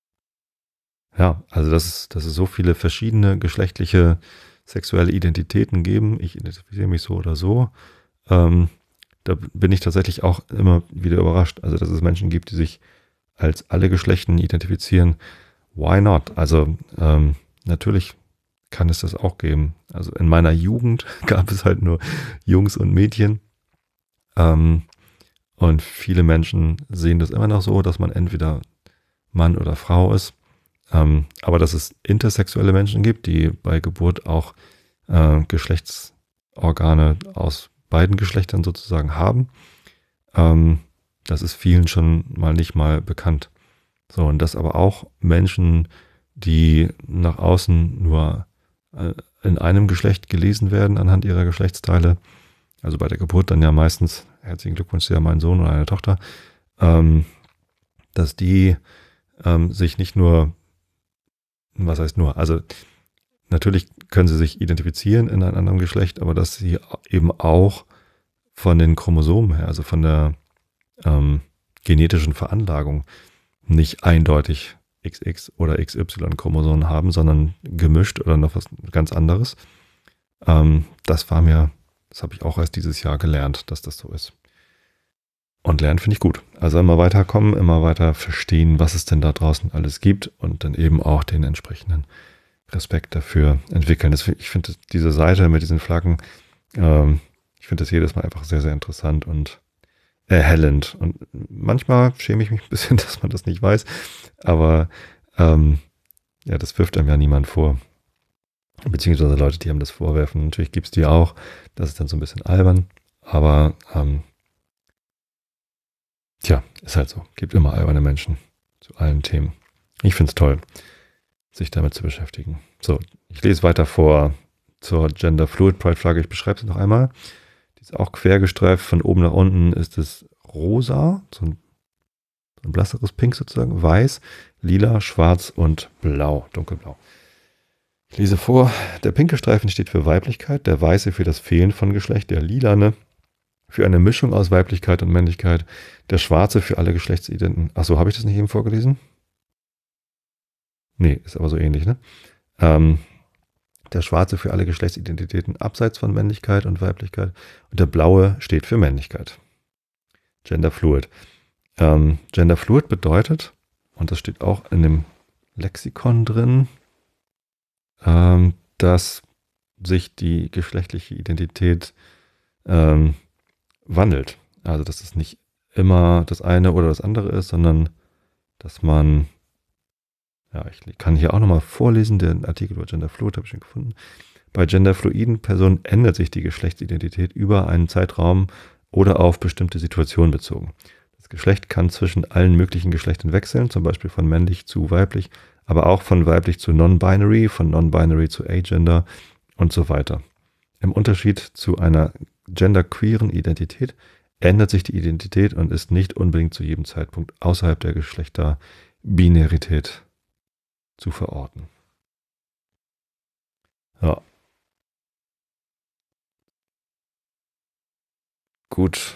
ja, also dass es, dass es so viele verschiedene geschlechtliche sexuelle Identitäten geben. Ich identifiziere mich so oder so. Ähm, da bin ich tatsächlich auch immer wieder überrascht. Also dass es Menschen gibt, die sich als alle Geschlechten identifizieren. Why not? Also ähm, natürlich kann es das auch geben. Also in meiner Jugend gab es halt nur Jungs und Mädchen. Ähm, und viele Menschen sehen das immer noch so, dass man entweder Mann oder Frau ist. Ähm, aber dass es intersexuelle Menschen gibt, die bei Geburt auch äh, Geschlechtsorgane aus beiden Geschlechtern sozusagen haben. Ähm, das ist vielen schon mal nicht mal bekannt. So, und dass aber auch Menschen, die nach außen nur äh, in einem Geschlecht gelesen werden anhand ihrer Geschlechtsteile, also bei der Geburt dann ja meistens, herzlichen Glückwunsch, ja mein Sohn oder eine Tochter, ähm, dass die ähm, sich nicht nur, was heißt nur, also natürlich können sie sich identifizieren in einem anderen Geschlecht, aber dass sie eben auch von den Chromosomen her, also von der ähm, genetischen Veranlagung, nicht eindeutig X X oder X Y-Chromosomen haben, sondern gemischt oder noch was ganz anderes. Ähm, das war mir, das habe ich auch erst dieses Jahr gelernt, dass das so ist. Und lernen finde ich gut. Also immer weiterkommen, immer weiter verstehen, was es denn da draußen alles gibt und dann eben auch den entsprechenden Respekt dafür entwickeln. Das, ich finde diese Seite mit diesen Flaggen, ähm, ich finde das jedes Mal einfach sehr, sehr interessant und erhellend. Und manchmal schäme ich mich ein bisschen, dass man das nicht weiß, aber ähm, ja, das wirft einem ja niemand vor. Beziehungsweise Leute, die einem das vorwerfen. Natürlich gibt es die auch. Das ist dann so ein bisschen albern, aber ähm, tja, ist halt so. Gibt immer alberne Menschen zu allen Themen. Ich finde es toll, sich damit zu beschäftigen. So, ich lese weiter vor zur Gender Fluid Pride Flagge. Ich beschreibe sie noch einmal. Die ist auch quergestreift. Von oben nach unten ist es rosa, so ein, so ein blasseres Pink sozusagen, weiß, lila, schwarz und blau, dunkelblau. Ich lese vor, der pinke Streifen steht für Weiblichkeit, der weiße für das Fehlen von Geschlecht, der lilane für eine Mischung aus Weiblichkeit und Männlichkeit, der schwarze für alle Geschlechtsidenten. Achso, habe ich das nicht eben vorgelesen? Nee, ist aber so ähnlich, ne? Ähm, der schwarze für alle Geschlechtsidentitäten abseits von Männlichkeit und Weiblichkeit und der blaue steht für Männlichkeit. Gender Fluid. Ähm, Gender Fluid bedeutet, und das steht auch in dem Lexikon drin, ähm, dass sich die geschlechtliche Identität ähm, wandelt. Also dass es nicht immer das eine oder das andere ist, sondern dass man, ja, ich kann hier auch nochmal vorlesen, den Artikel über Gender Fluid habe ich schon gefunden. Bei genderfluiden Personen ändert sich die Geschlechtsidentität über einen Zeitraum oder auf bestimmte Situationen bezogen. Das Geschlecht kann zwischen allen möglichen Geschlechtern wechseln, zum Beispiel von männlich zu weiblich, aber auch von weiblich zu non-binary, von non-binary zu agender und so weiter. Im Unterschied zu einer genderqueeren Identität ändert sich die Identität und ist nicht unbedingt zu jedem Zeitpunkt außerhalb der Geschlechterbinarität zu verorten. Ja. Gut.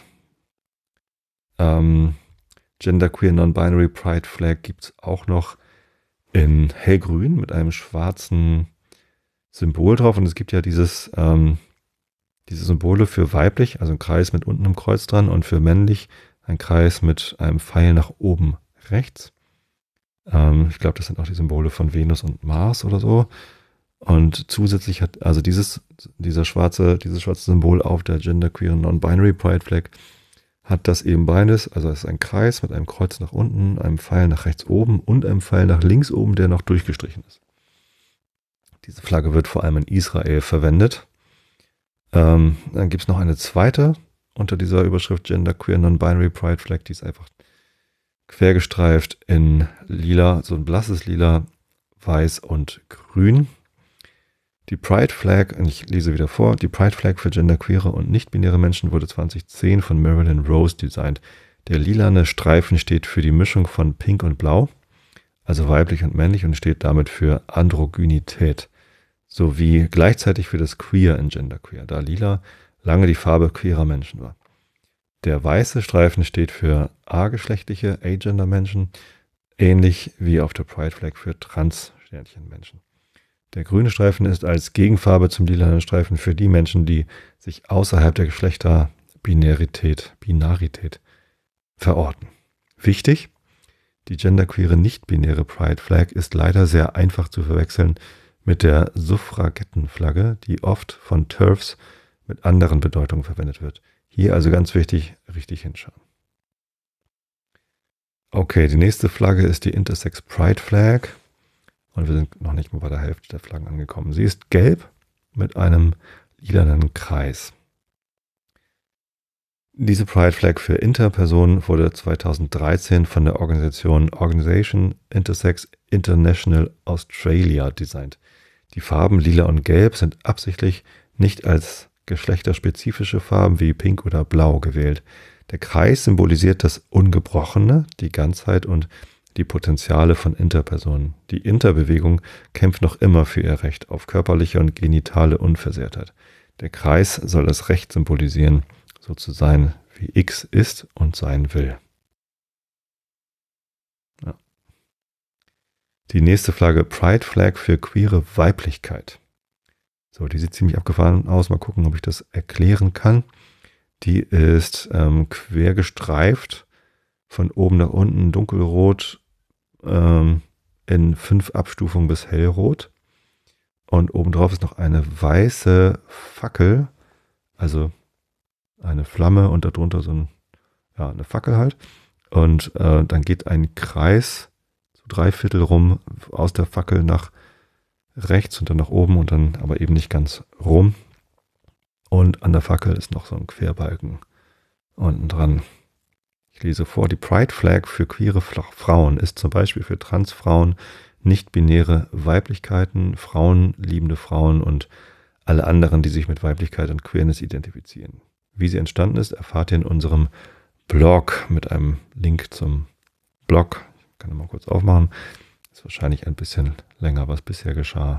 Ähm, Genderqueer Non-Binary Pride Flag gibt es auch noch in hellgrün mit einem schwarzen Symbol drauf. Und es gibt ja dieses, ähm, diese Symbole für weiblich, also ein Kreis mit unten einem Kreuz dran, und für männlich ein Kreis mit einem Pfeil nach oben rechts. Ähm, ich glaube, das sind auch die Symbole von Venus und Mars oder so. Und zusätzlich hat also dieses, dieser schwarze, dieses schwarze Symbol auf der Genderqueer Non-Binary Pride Flag hat das eben beides. Also es ist ein Kreis mit einem Kreuz nach unten, einem Pfeil nach rechts oben und einem Pfeil nach links oben, der noch durchgestrichen ist. Diese Flagge wird vor allem in Israel verwendet. Ähm, dann gibt es noch eine zweite unter dieser Überschrift Genderqueer Non-Binary Pride Flag, die ist einfach quergestreift in lila, so ein blasses Lila, weiß und grün. Die Pride Flag, und ich lese wieder vor, die Pride Flag für genderqueere und nicht-binäre Menschen wurde zwanzig zehn von Marilyn Rose designt. Der lilane Streifen steht für die Mischung von Pink und Blau, also weiblich und männlich, und steht damit für Androgynität, sowie gleichzeitig für das Queer in Genderqueer, da lila lange die Farbe queerer Menschen war. Der weiße Streifen steht für ageschlechtliche, agender-Menschen, ähnlich wie auf der Pride Flag für Trans-Sternchen-Menschen. Der grüne Streifen ist als Gegenfarbe zum lilanen Streifen für die Menschen, die sich außerhalb der Geschlechterbinarität Binarität verorten. Wichtig, die genderqueere nicht-binäre Pride Flag ist leider sehr einfach zu verwechseln mit der Suffragettenflagge, die oft von TERFs mit anderen Bedeutungen verwendet wird. Hier also ganz wichtig, richtig hinschauen. Okay, die nächste Flagge ist die Intersex Pride Flag. Und wir sind noch nicht mal bei der Hälfte der Flaggen angekommen. Sie ist gelb mit einem lilanen Kreis. Diese Pride Flag für Interpersonen wurde zweitausenddreizehn von der Organisation Organisation Intersex International Australia designt. Die Farben lila und gelb sind absichtlich nicht als geschlechterspezifische Farben wie Pink oder Blau gewählt. Der Kreis symbolisiert das Ungebrochene, die Ganzheit und die Potenziale von Interpersonen. Die Interbewegung kämpft noch immer für ihr Recht auf körperliche und genitale Unversehrtheit. Der Kreis soll das Recht symbolisieren, so zu sein, wie X ist und sein will. Ja. Die nächste Flagge, Pride Flag für queere Weiblichkeit. So, die sieht ziemlich abgefahren aus. Mal gucken, ob ich das erklären kann. Die ist ähm, quer gestreift, von oben nach unten dunkelrot, ähm, in fünf Abstufungen bis hellrot. Und obendrauf ist noch eine weiße Fackel, also eine Flamme und darunter so ein, ja, eine Fackel halt. Und äh, dann geht ein Kreis so drei Viertel rum aus der Fackel nach rechts und dann nach oben und dann aber eben nicht ganz rum. Und an der Fackel ist noch so ein Querbalken unten dran. Ich lese vor, die Pride Flag für queere Frauen ist zum Beispiel für Transfrauen, nicht-binäre Weiblichkeiten, frauenliebende Frauen und alle anderen, die sich mit Weiblichkeit und Queerness identifizieren. Wie sie entstanden ist, erfahrt ihr in unserem Blog mit einem Link zum Blog. Ich kann ihn mal kurz aufmachen. Ist wahrscheinlich ein bisschen länger, was bisher geschah.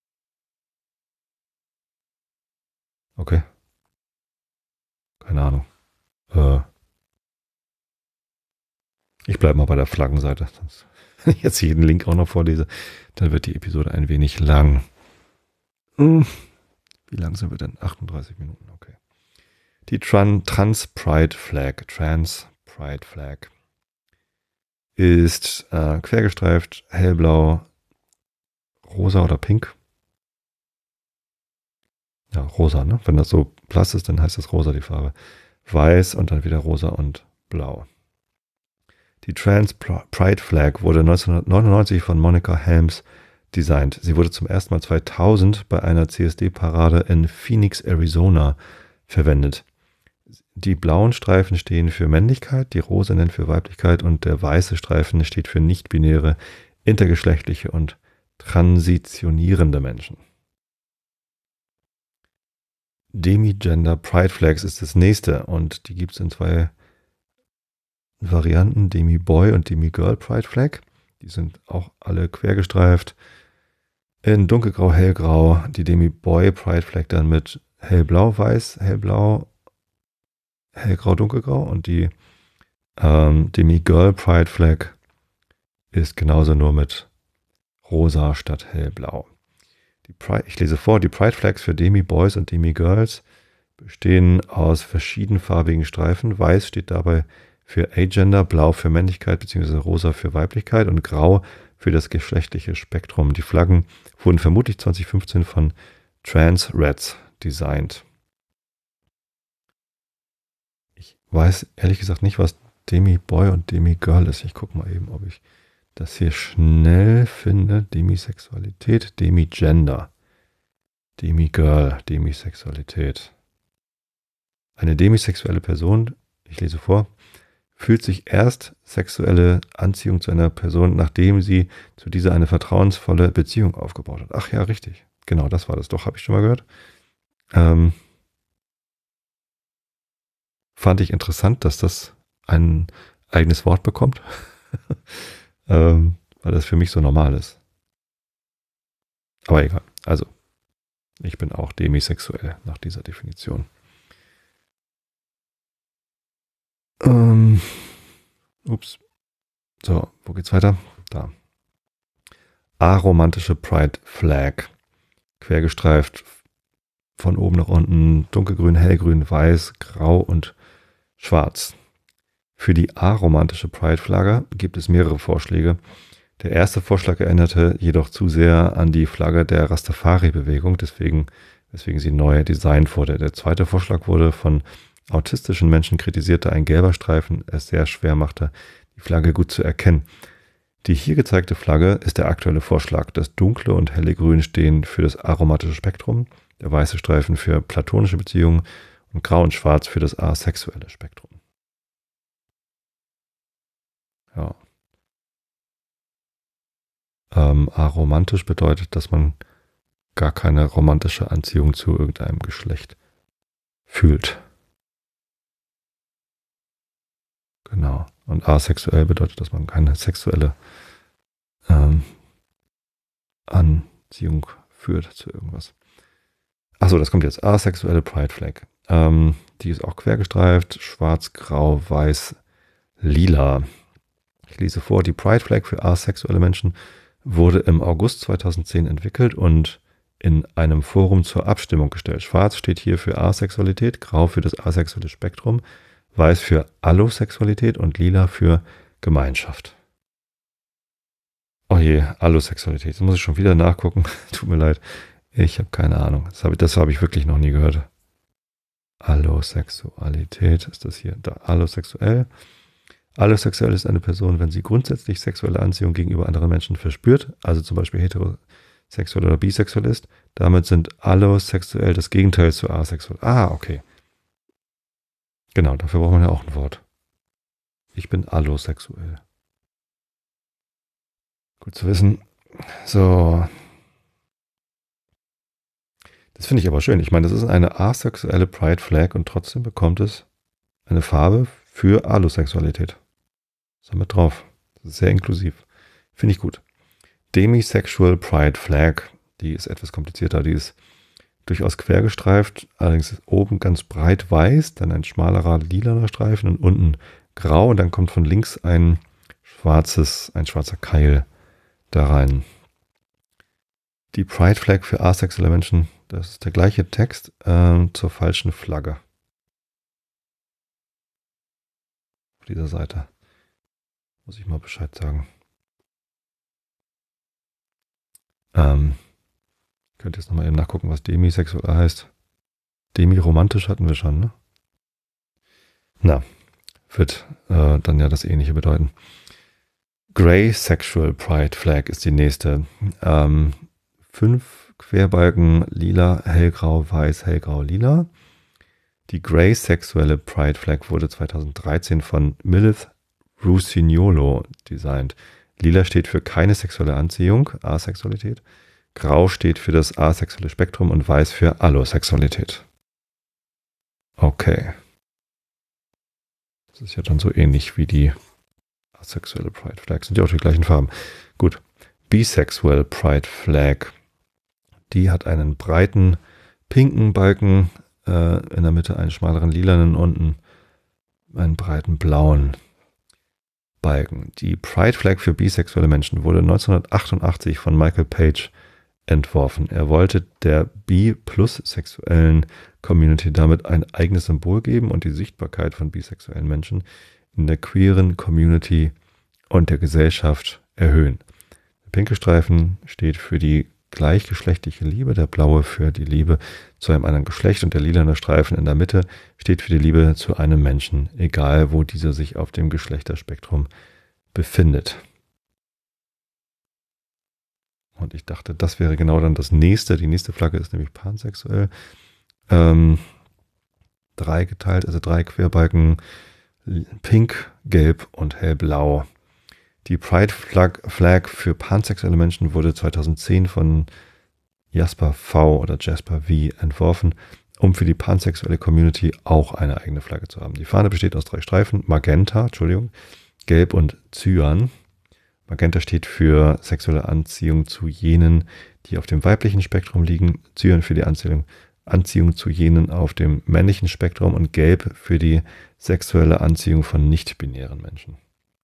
Okay. Keine Ahnung. Äh, ich bleibe mal bei der Flaggenseite. Sonst, wenn ich jetzt jeden Link auch noch vorlese, dann wird die Episode ein wenig lang. Hm. Wie lang sind wir denn? achtunddreißig Minuten, okay. Die Tran Trans Pride Flag, Trans Pride Flag, ist äh, quergestreift, hellblau, rosa oder pink. Ja, rosa, ne? Wenn das so blass ist, dann heißt das rosa die Farbe. Weiß und dann wieder rosa und blau. Die Trans Pride Flag wurde neunzehnhundertneunundneunzig von Monica Helms designt. Sie wurde zum ersten Mal zweitausend bei einer C S D-Parade in Phoenix, Arizona verwendet. Die blauen Streifen stehen für Männlichkeit, die rosanen für Weiblichkeit und der weiße Streifen steht für nicht-binäre, intergeschlechtliche und transitionierende Menschen. Demigender Pride Flags ist das nächste und die gibt es in zwei Varianten, Demi-Boy und Demi-Girl Pride Flag. Die sind auch alle quergestreift in dunkelgrau, hellgrau. Die Demi-Boy Pride Flag dann mit hellblau, weiß, hellblau, hellgrau, dunkelgrau und die ähm, Demi-Girl Pride Flag ist genauso nur mit rosa statt hellblau. Die Pride, ich lese vor, die Pride Flags für Demi-Boys und Demi-Girls bestehen aus verschiedenfarbigen Streifen. Weiß steht dabei für Agender, blau für Männlichkeit bzw. rosa für Weiblichkeit und grau für das geschlechtliche Spektrum. Die Flaggen wurden vermutlich zwanzig fünfzehn von Trans Reds designt. Ich weiß ehrlich gesagt nicht, was Demi-Boy und Demi-Girl ist. Ich gucke mal eben, ob ich das hier schnell finde. Demisexualität, Demigender. Demi-Girl, Demisexualität. Eine demisexuelle Person, ich lese vor, fühlt sich erst sexuelle Anziehung zu einer Person, nachdem sie zu dieser eine vertrauensvolle Beziehung aufgebaut hat. Ach ja, richtig. Genau, das war das doch, habe ich schon mal gehört. Ähm, fand ich interessant, dass das ein eigenes Wort bekommt, ähm, weil das für mich so normal ist. Aber egal, also ich bin auch demisexuell nach dieser Definition. Ähm, ups. So, wo geht's weiter? Da. Aromantische Pride Flag. Quergestreift von oben nach unten, dunkelgrün, hellgrün, weiß, grau und schwarz. Für die aromantische Pride-Flagge gibt es mehrere Vorschläge. Der erste Vorschlag erinnerte jedoch zu sehr an die Flagge der Rastafari-Bewegung, deswegen, weswegen sie neu designt wurde. Der zweite Vorschlag wurde von autistischen Menschen kritisiert, da ein gelber Streifen es sehr schwer machte, die Flagge gut zu erkennen. Die hier gezeigte Flagge ist der aktuelle Vorschlag. Das dunkle und helle Grün stehen für das aromatische Spektrum, der weiße Streifen für platonische Beziehungen und grau und schwarz für das asexuelle Spektrum. Ja. Ähm, aromantisch bedeutet, dass man gar keine romantische Anziehung zu irgendeinem Geschlecht fühlt. Genau. Und asexuell bedeutet, dass man keine sexuelle ähm, Anziehung führt zu irgendwas. Achso, das kommt jetzt. Asexuelle Pride Flag. Ähm, die ist auch quergestreift. Schwarz, grau, weiß, lila. Ich lese vor, die Pride Flag für asexuelle Menschen wurde im August zweitausendzehn entwickelt und in einem Forum zur Abstimmung gestellt. Schwarz steht hier für Asexualität, grau für das asexuelle Spektrum, weiß für Allosexualität und lila für Gemeinschaft. Oh je, Allosexualität. Das muss ich schon wieder nachgucken. Tut mir leid. Ich habe keine Ahnung. Das habe ich, das hab ich wirklich noch nie gehört. Allosexualität. Ist das hier? Da, allosexuell. Allosexuell ist eine Person, wenn sie grundsätzlich sexuelle Anziehung gegenüber anderen Menschen verspürt, also zum Beispiel heterosexuell oder bisexuell ist. Damit sind allosexuell das Gegenteil zu asexuell. Ah, okay. Genau, dafür braucht man ja auch ein Wort. Ich bin allosexuell. Gut zu wissen. So. Das finde ich aber schön. Ich meine, das ist eine asexuelle Pride Flag und trotzdem bekommt es eine Farbe für Allosexualität. Ist da mit drauf. Das ist sehr inklusiv. Finde ich gut. Demisexual Pride Flag. Die ist etwas komplizierter. Die ist durchaus quergestreift. Allerdings ist oben ganz breit weiß, dann ein schmalerer lilaner Streifen und unten grau. Und dann kommt von links ein schwarzes, ein schwarzer Keil da rein. Die Pride Flag für asexuelle Menschen, das ist der gleiche Text äh, zur falschen Flagge. Auf dieser Seite. Muss ich mal Bescheid sagen. Ähm, könnt ihr jetzt nochmal eben nachgucken, was demisexuell heißt. Demiromantisch hatten wir schon, ne? Na, wird äh, dann ja das Ähnliche bedeuten. Grey Sexual Pride Flag ist die nächste. Ähm, fünf Querbalken, lila, hellgrau, weiß, hellgrau, lila. Die Grey Sexuelle Pride Flag wurde zweitausenddreizehn von Milith Rusignolo designt. Lila steht für keine sexuelle Anziehung, Asexualität. Grau steht für das asexuelle Spektrum und weiß für Allosexualität. Okay. Das ist ja dann so ähnlich wie die asexuelle Pride Flag. Sind ja auch die gleichen Farben. Gut. Bisexual Pride Flag. Die hat einen breiten pinken Balken, äh, in der Mitte einen schmaleren lilanen, unten einen breiten blauen Balken. Die Pride Flag für bisexuelle Menschen wurde neunzehnhundertachtundachtzig von Michael Page entworfen. Er wollte der bi-plus-sexuellen Community damit ein eigenes Symbol geben und die Sichtbarkeit von bisexuellen Menschen in der queeren Community und der Gesellschaft erhöhen. Der pinke Streifen steht für die gleichgeschlechtliche Liebe, der blaue für die Liebe zu einem anderen Geschlecht und der lilane Streifen in der Mitte steht für die Liebe zu einem Menschen, egal wo dieser sich auf dem Geschlechterspektrum befindet. Und ich dachte, das wäre genau dann das nächste. Die nächste Flagge ist nämlich pansexuell. Ähm, drei geteilt, also drei Querbalken, pink, gelb und hellblau. Die Pride Flag, Flag für pansexuelle Menschen wurde zweitausendzehn von Jasper V oder Jasper V entworfen, um für die pansexuelle Community auch eine eigene Flagge zu haben. Die Fahne besteht aus drei Streifen, Magenta, Entschuldigung, Gelb und Cyan. Magenta steht für sexuelle Anziehung zu jenen, die auf dem weiblichen Spektrum liegen, Cyan für die Anziehung, Anziehung zu jenen auf dem männlichen Spektrum und Gelb für die sexuelle Anziehung von nicht-binären Menschen.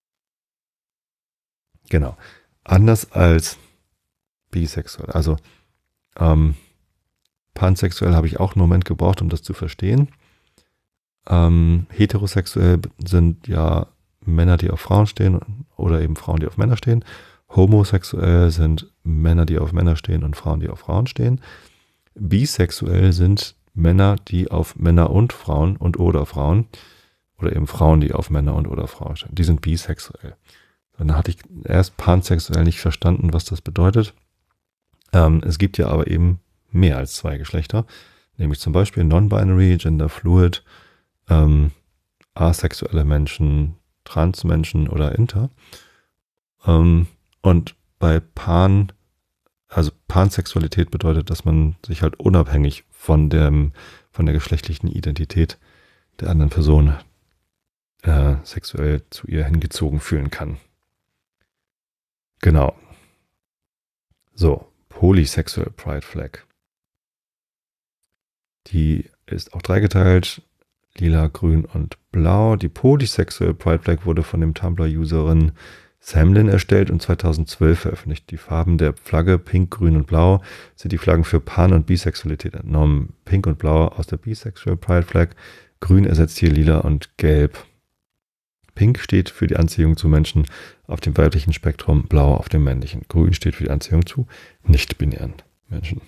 Genau. Anders als bisexuell. Also ähm, pansexuell habe ich auch einen Moment gebraucht, um das zu verstehen. Ähm, heterosexuell sind ja Männer, die auf Frauen stehen oder eben Frauen, die auf Männer stehen. Homosexuell sind Männer, die auf Männer stehen und Frauen, die auf Frauen stehen. Bisexuell sind Männer, die auf Männer und Frauen und oder Frauen oder eben Frauen, die auf Männer und oder Frauen stehen. Die sind bisexuell. Dann hatte ich erst pansexuell nicht verstanden, was das bedeutet. Ähm, es gibt ja aber eben mehr als zwei Geschlechter, nämlich zum Beispiel Non-Binary, Gender-Fluid, ähm, asexuelle Menschen, Transmenschen oder Inter. Ähm, und bei Pan, also Pansexualität bedeutet, dass man sich halt unabhängig von dem, von der geschlechtlichen Identität der anderen Person äh, sexuell zu ihr hingezogen fühlen kann. Genau. So, Polysexual Pride Flag. Die ist auch dreigeteilt, lila, grün und blau. Die Polysexual Pride Flag wurde von dem Tumblr-Userin Samlin erstellt und zweitausendzwölf veröffentlicht. Die Farben der Flagge, pink, grün und blau, sind die Flaggen für Pan- und Bisexualität entnommen. Pink und blau aus der Bisexual Pride Flag, grün ersetzt hier lila und gelb. Pink steht für die Anziehung zu Menschen auf dem weiblichen Spektrum, blau auf dem männlichen. Grün steht für die Anziehung zu nicht-binären Menschen.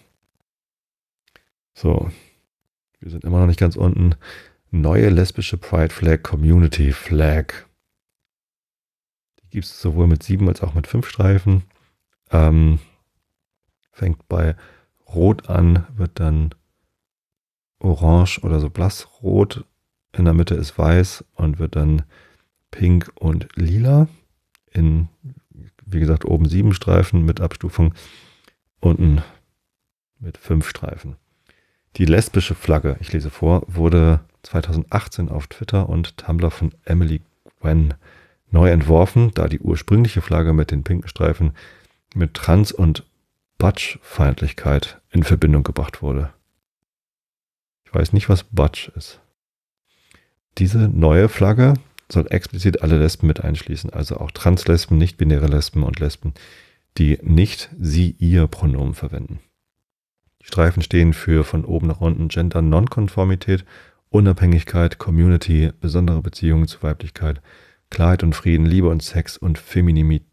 So, wir sind immer noch nicht ganz unten. Neue lesbische Pride Flag, Community Flag. Die gibt es sowohl mit sieben als auch mit fünf Streifen. Ähm, fängt bei Rot an, wird dann orange oder so blassrot. In der Mitte ist weiß und wird dann pink und lila. In, wie gesagt, oben sieben Streifen mit Abstufung, unten mit fünf Streifen. Die lesbische Flagge, ich lese vor, wurde zweitausendachtzehn auf Twitter und Tumblr von Emily Gwen neu entworfen, da die ursprüngliche Flagge mit den pinken Streifen mit Trans- und Butch-Feindlichkeit in Verbindung gebracht wurde. Ich weiß nicht, was Butch ist. Diese neue Flagge soll explizit alle Lesben mit einschließen, also auch Translesben, nicht-binäre Lesben und Lesben, die nicht sie-ihr-Pronomen verwenden. Die Streifen stehen für von oben nach unten Gender Nonkonformität, Unabhängigkeit, Community, besondere Beziehungen zu Weiblichkeit, Klarheit und Frieden, Liebe und Sex und Feminität.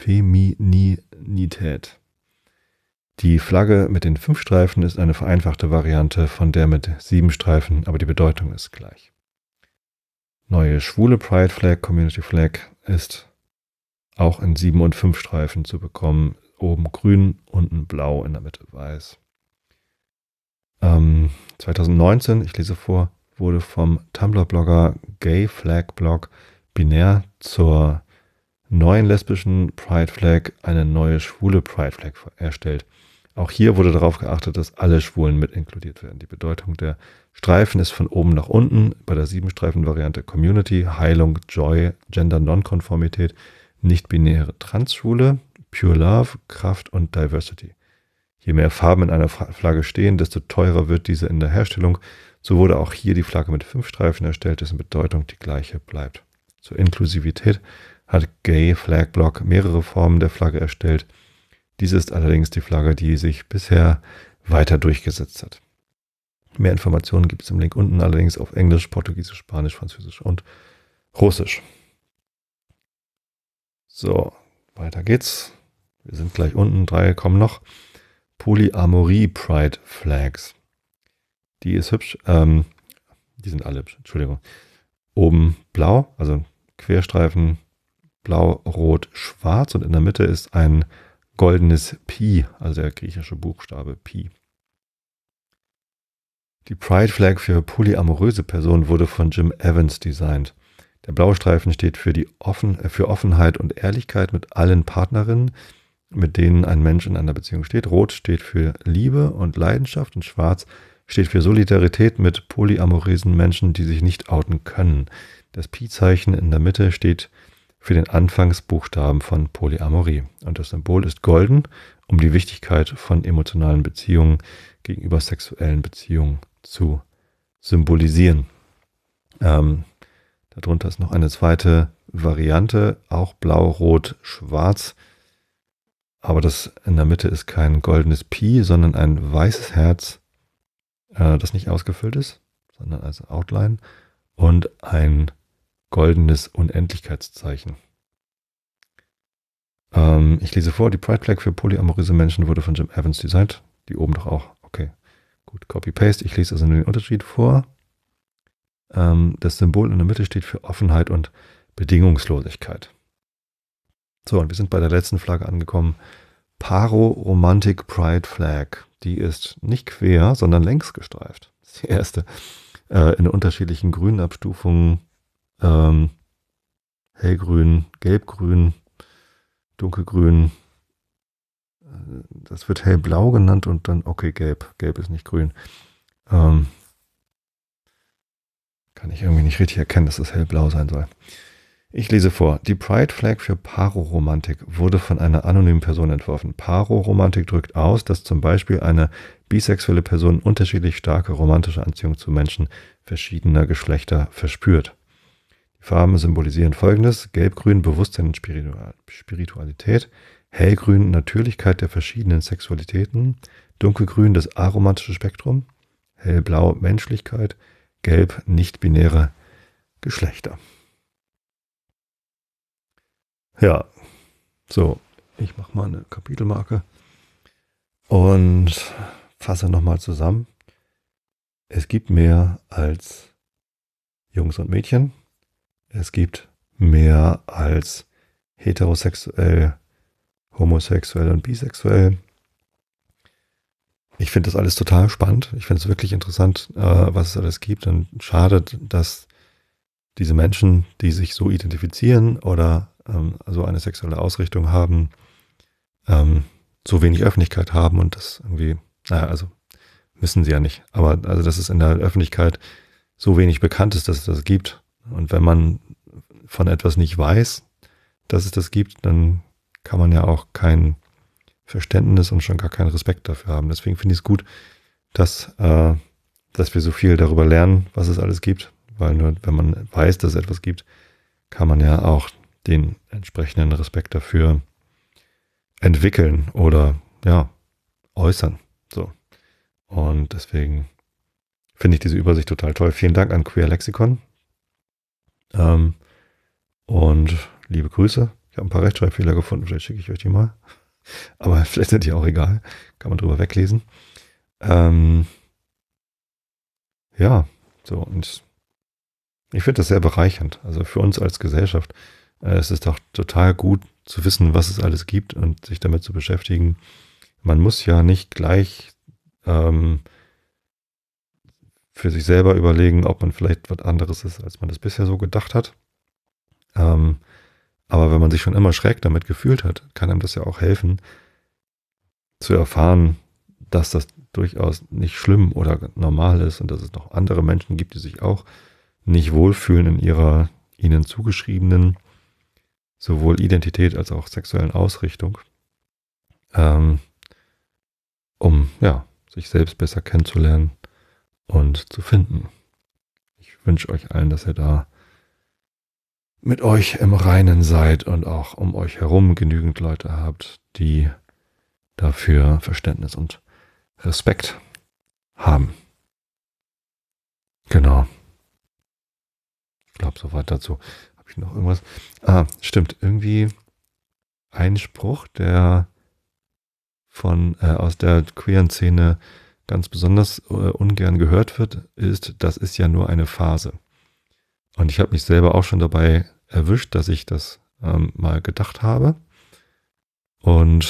Die Flagge mit den fünf Streifen ist eine vereinfachte Variante von der mit sieben Streifen, aber die Bedeutung ist gleich. Neue schwule Pride Flag, Community Flag ist auch in sieben und fünf Streifen zu bekommen. Oben grün, unten blau, in der Mitte weiß. Ähm, zweitausendneunzehn, ich lese vor, wurde vom Tumblr-Blogger Gay Flag Blog binär zur neuen lesbischen Pride Flag eine neue schwule Pride Flag erstellt. Auch hier wurde darauf geachtet, dass alle Schwulen mit inkludiert werden. Die Bedeutung der Streifen ist von oben nach unten. Bei der Sieben-Streifen-Variante Community, Heilung, Joy, Gender Nonkonformität, nicht-binäre Transschwule, Pure Love, Kraft und Diversity. Je mehr Farben in einer Flagge stehen, desto teurer wird diese in der Herstellung. So wurde auch hier die Flagge mit fünf Streifen erstellt, dessen Bedeutung die gleiche bleibt. Zur Inklusivität hat Gay Flag Blog mehrere Formen der Flagge erstellt. Diese ist allerdings die Flagge, die sich bisher weiter durchgesetzt hat. Mehr Informationen gibt es im Link unten, allerdings auf Englisch, Portugiesisch, Spanisch, Französisch und Russisch. So, weiter geht's. Wir sind gleich unten, drei kommen noch. Polyamorie Pride Flags. Die ist hübsch, ähm, die sind alle hübsch, Entschuldigung. Oben blau, also Querstreifen, blau, rot, schwarz und in der Mitte ist ein goldenes Pi, also der griechische Buchstabe Pi. Die Pride Flag für polyamoröse Personen wurde von Jim Evans designt. Der blaue Streifen steht für, die Offen, äh, für Offenheit und Ehrlichkeit mit allen Partnerinnen, mit denen ein Mensch in einer Beziehung steht. Rot steht für Liebe und Leidenschaft und schwarz steht für Solidarität mit polyamorösen Menschen, die sich nicht outen können. Das Pi-Zeichen in der Mitte steht für den Anfangsbuchstaben von Polyamorie. Und das Symbol ist golden, um die Wichtigkeit von emotionalen Beziehungen gegenüber sexuellen Beziehungen zu symbolisieren. Ähm, darunter ist noch eine zweite Variante, auch blau, rot, schwarz. Aber das in der Mitte ist kein goldenes Pi, sondern ein weißes Herz, äh, das nicht ausgefüllt ist, sondern als Outline und ein goldenes Unendlichkeitszeichen. Ähm, ich lese vor, die Pride Flag für polyamoröse Menschen wurde von Jim Evans designt. Die oben doch auch. Okay, gut, Copy-Paste. Ich lese also nur den Unterschied vor. Ähm, das Symbol in der Mitte steht für Offenheit und Bedingungslosigkeit. So, und wir sind bei der letzten Flagge angekommen. Paro Romantic Pride Flag. Die ist nicht quer, sondern längs gestreift. Das ist die erste. Äh, in unterschiedlichen Grünabstufungen. Ähm, hellgrün, gelbgrün, dunkelgrün. Das wird hellblau genannt und dann, okay, gelb. Gelb ist nicht grün. Ähm, kann ich irgendwie nicht richtig erkennen, dass es hellblau sein soll. Ich lese vor. Die Pride Flag für Paroromantik wurde von einer anonymen Person entworfen. Paroromantik drückt aus, dass zum Beispiel eine bisexuelle Person unterschiedlich starke romantische Anziehung zu Menschen verschiedener Geschlechter verspürt. Die Farben symbolisieren Folgendes: Gelbgrün Bewusstsein und Spiritualität, Hellgrün Natürlichkeit der verschiedenen Sexualitäten, Dunkelgrün das aromantische Spektrum, Hellblau Menschlichkeit, Gelb nicht-binäre Geschlechter. Ja, so, ich mache mal eine Kapitelmarke und fasse nochmal zusammen. Es gibt mehr als Jungs und Mädchen. Es gibt mehr als heterosexuell, homosexuell und bisexuell. Ich finde das alles total spannend. Ich finde es wirklich interessant, äh, was es alles gibt. Und schade, dass diese Menschen, die sich so identifizieren oder ähm, so eine sexuelle Ausrichtung haben, ähm, so wenig Öffentlichkeit haben und das irgendwie, naja, also wissen sie ja nicht. Aber also, dass es in der Öffentlichkeit so wenig bekannt ist, dass es das gibt. Und wenn man von etwas nicht weiß, dass es das gibt, dann kann man ja auch kein Verständnis und schon gar keinen Respekt dafür haben. Deswegen finde ich es gut, dass, äh, dass wir so viel darüber lernen, was es alles gibt. Weil nur wenn man weiß, dass es etwas gibt, kann man ja auch den entsprechenden Respekt dafür entwickeln oder ja, äußern. So. Und deswegen finde ich diese Übersicht total toll. Vielen Dank an Queer Lexikon. Ähm, und liebe Grüße. Ich habe ein paar Rechtschreibfehler gefunden, vielleicht schicke ich euch die mal. Aber vielleicht sind die auch egal. Kann man drüber weglesen. Ähm, ja, so und ich finde das sehr bereichernd. Also für uns als Gesellschaft äh, es ist doch total gut zu wissen, was es alles gibt und sich damit zu beschäftigen. Man muss ja nicht gleich ähm, für sich selber überlegen, ob man vielleicht was anderes ist, als man das bisher so gedacht hat. Ähm, aber wenn man sich schon immer schräg damit gefühlt hat, kann einem das ja auch helfen, zu erfahren, dass das durchaus nicht schlimm oder normal ist und dass es noch andere Menschen gibt, die sich auch nicht wohlfühlen in ihrer ihnen zugeschriebenen sowohl Identität als auch sexuellen Ausrichtung, ähm, um ja, sich selbst besser kennenzulernen und zu finden. Ich wünsche euch allen, dass ihr da mit euch im Reinen seid und auch um euch herum genügend Leute habt, die dafür Verständnis und Respekt haben. Genau. Ich glaube, soweit dazu. Habe ich noch irgendwas? Ah, stimmt. Irgendwie ein Spruch, der von äh, aus der queeren Szene ganz besonders äh, ungern gehört wird, ist: Das ist ja nur eine Phase. Und ich habe mich selber auch schon dabei erwischt, dass ich das ähm, mal gedacht habe. Und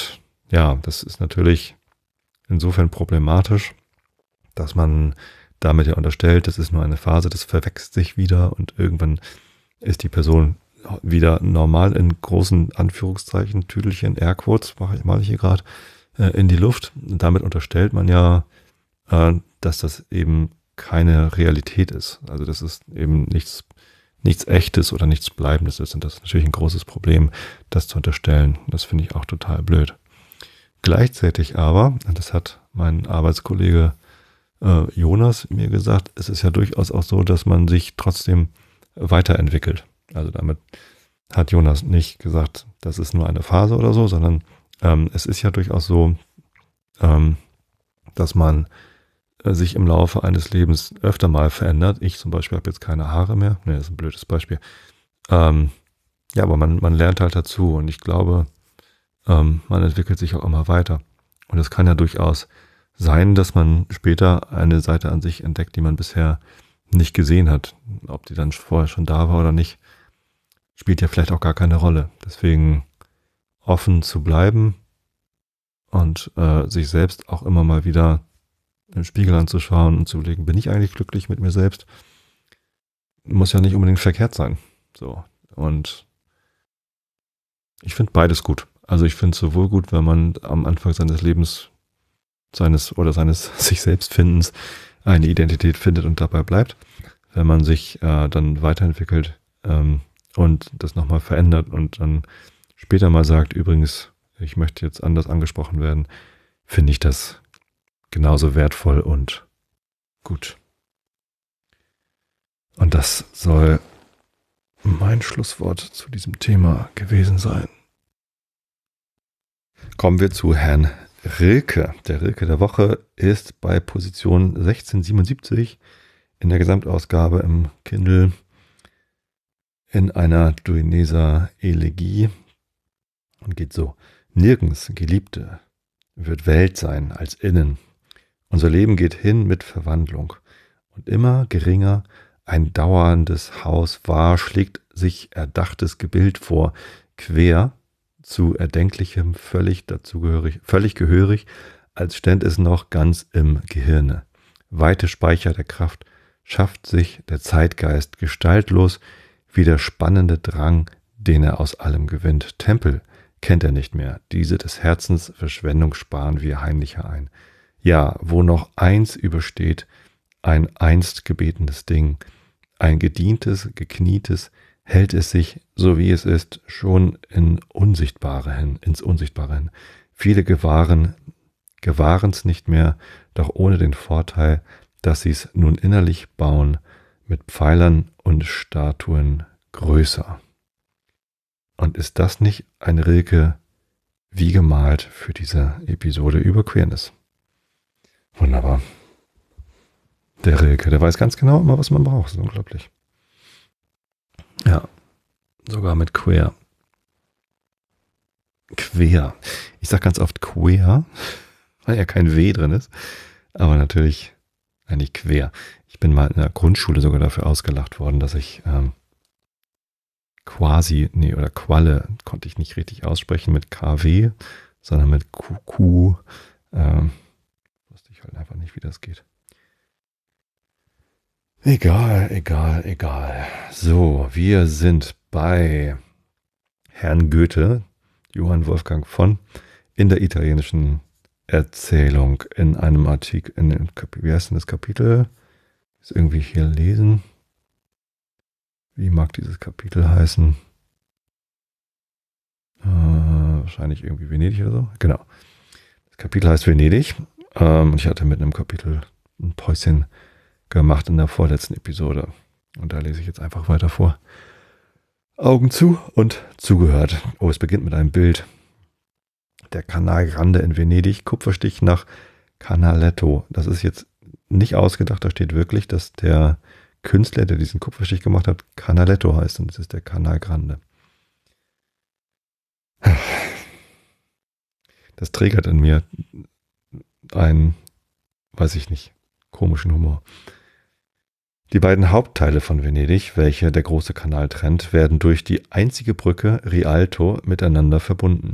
ja, das ist natürlich insofern problematisch, dass man damit ja unterstellt, das ist nur eine Phase, das verwechselt sich wieder und irgendwann ist die Person wieder normal in großen Anführungszeichen, Tüdelchen, Airquotes, mache ich mal hier gerade, äh, in die Luft. Und damit unterstellt man ja, äh, dass das eben keine Realität ist. Also das ist eben nichts, nichts Echtes oder nichts Bleibendes ist. Und das ist natürlich ein großes Problem, das zu unterstellen. Das finde ich auch total blöd. Gleichzeitig aber, und das hat mein Arbeitskollege äh, Jonas mir gesagt, es ist ja durchaus auch so, dass man sich trotzdem weiterentwickelt. Also damit hat Jonas nicht gesagt, das ist nur eine Phase oder so, sondern ähm, es ist ja durchaus so, ähm, dass man äh, sich im Laufe eines Lebens öfter mal verändert. Ich zum Beispiel habe jetzt keine Haare mehr. Ne, das ist ein blödes Beispiel. Ähm, ja, aber man, man lernt halt dazu und ich glaube, ähm, man entwickelt sich auch immer weiter. Und es kann ja durchaus sein, dass man später eine Seite an sich entdeckt, die man bisher nicht gesehen hat. Ob die dann vorher schon da war oder nicht, spielt ja vielleicht auch gar keine Rolle. Deswegen offen zu bleiben und äh, sich selbst auch immer mal wieder im Spiegel anzuschauen und zu überlegen, bin ich eigentlich glücklich mit mir selbst? Muss ja nicht unbedingt verkehrt sein. So. Und ich finde beides gut. Also ich finde es sowohl gut, wenn man am Anfang seines Lebens seines oder seines sich selbst Findens eine Identität findet und dabei bleibt, wenn man sich äh, dann weiterentwickelt ähm, und das nochmal verändert und dann später mal sagt, übrigens, ich möchte jetzt anders angesprochen werden, finde ich das genauso wertvoll und gut. Und das soll mein Schlusswort zu diesem Thema gewesen sein. Kommen wir zu Herrn Rilke. Der Rilke der Woche ist bei Position sechzehnhundertsiebenundsiebzig in der Gesamtausgabe im Kindle in einer Duineser Elegie und geht so: Nirgends, Geliebte, wird Welt sein als innen. Unser Leben geht hin mit Verwandlung und immer geringer ein dauerndes Haus wahr, schlägt sich erdachtes Gebild vor, quer zu Erdenklichem völlig dazugehörig, völlig gehörig, als ständ es noch ganz im Gehirne. Weite Speicher der Kraft schafft sich der Zeitgeist gestaltlos, wie der spannende Drang, den er aus allem gewinnt. Tempel kennt er nicht mehr, diese des Herzens Verschwendung sparen wir heimlicher ein. Ja, wo noch eins übersteht, ein einst gebetenes Ding, ein gedientes, geknietes, hält es sich, so wie es ist, schon in Unsichtbare hin, ins Unsichtbare hin. Viele gewahren, gewahren's nicht mehr, doch ohne den Vorteil, dass sie's nun innerlich bauen, mit Pfeilern und Statuen größer. Und ist das nicht ein Rilke wie gemalt für diese Episode über Queerness? Wunderbar. Der Rilke, der weiß ganz genau immer, was man braucht. Das ist unglaublich. Ja, sogar mit queer. Queer. Ich sage ganz oft queer, weil ja kein W drin ist. Aber natürlich eigentlich quer. Ich bin mal in der Grundschule sogar dafür ausgelacht worden, dass ich ähm, quasi, nee, oder Qualle konnte ich nicht richtig aussprechen mit K W, sondern mit Q Q. Ähm, wusste ich halt einfach nicht, wie das geht. Egal, egal, egal. So, wir sind bei Herrn Goethe, Johann Wolfgang von, in der italienischen Erzählung, in einem Artikel, in dem Kapitel, wie heißt denn das Kapitel? Ist irgendwie hier lesen. Wie mag dieses Kapitel heißen? Äh, wahrscheinlich irgendwie Venedig oder so. Genau. Das Kapitel heißt Venedig. Ähm, ich hatte mit einem Kapitel ein Päuschen gemacht in der vorletzten Episode. Und da lese ich jetzt einfach weiter vor. Augen zu und zugehört. Oh, es beginnt mit einem Bild. Der Canal Grande in Venedig, Kupferstich nach Canaletto. Das ist jetzt nicht ausgedacht, da steht wirklich, dass der Künstler, der diesen Kupferstich gemacht hat, Canaletto heißt. Und das ist der Canal Grande. Das triggert in mir einen, weiß ich nicht, komischen Humor. Die beiden Hauptteile von Venedig, welche der große Kanal trennt, werden durch die einzige Brücke Rialto miteinander verbunden.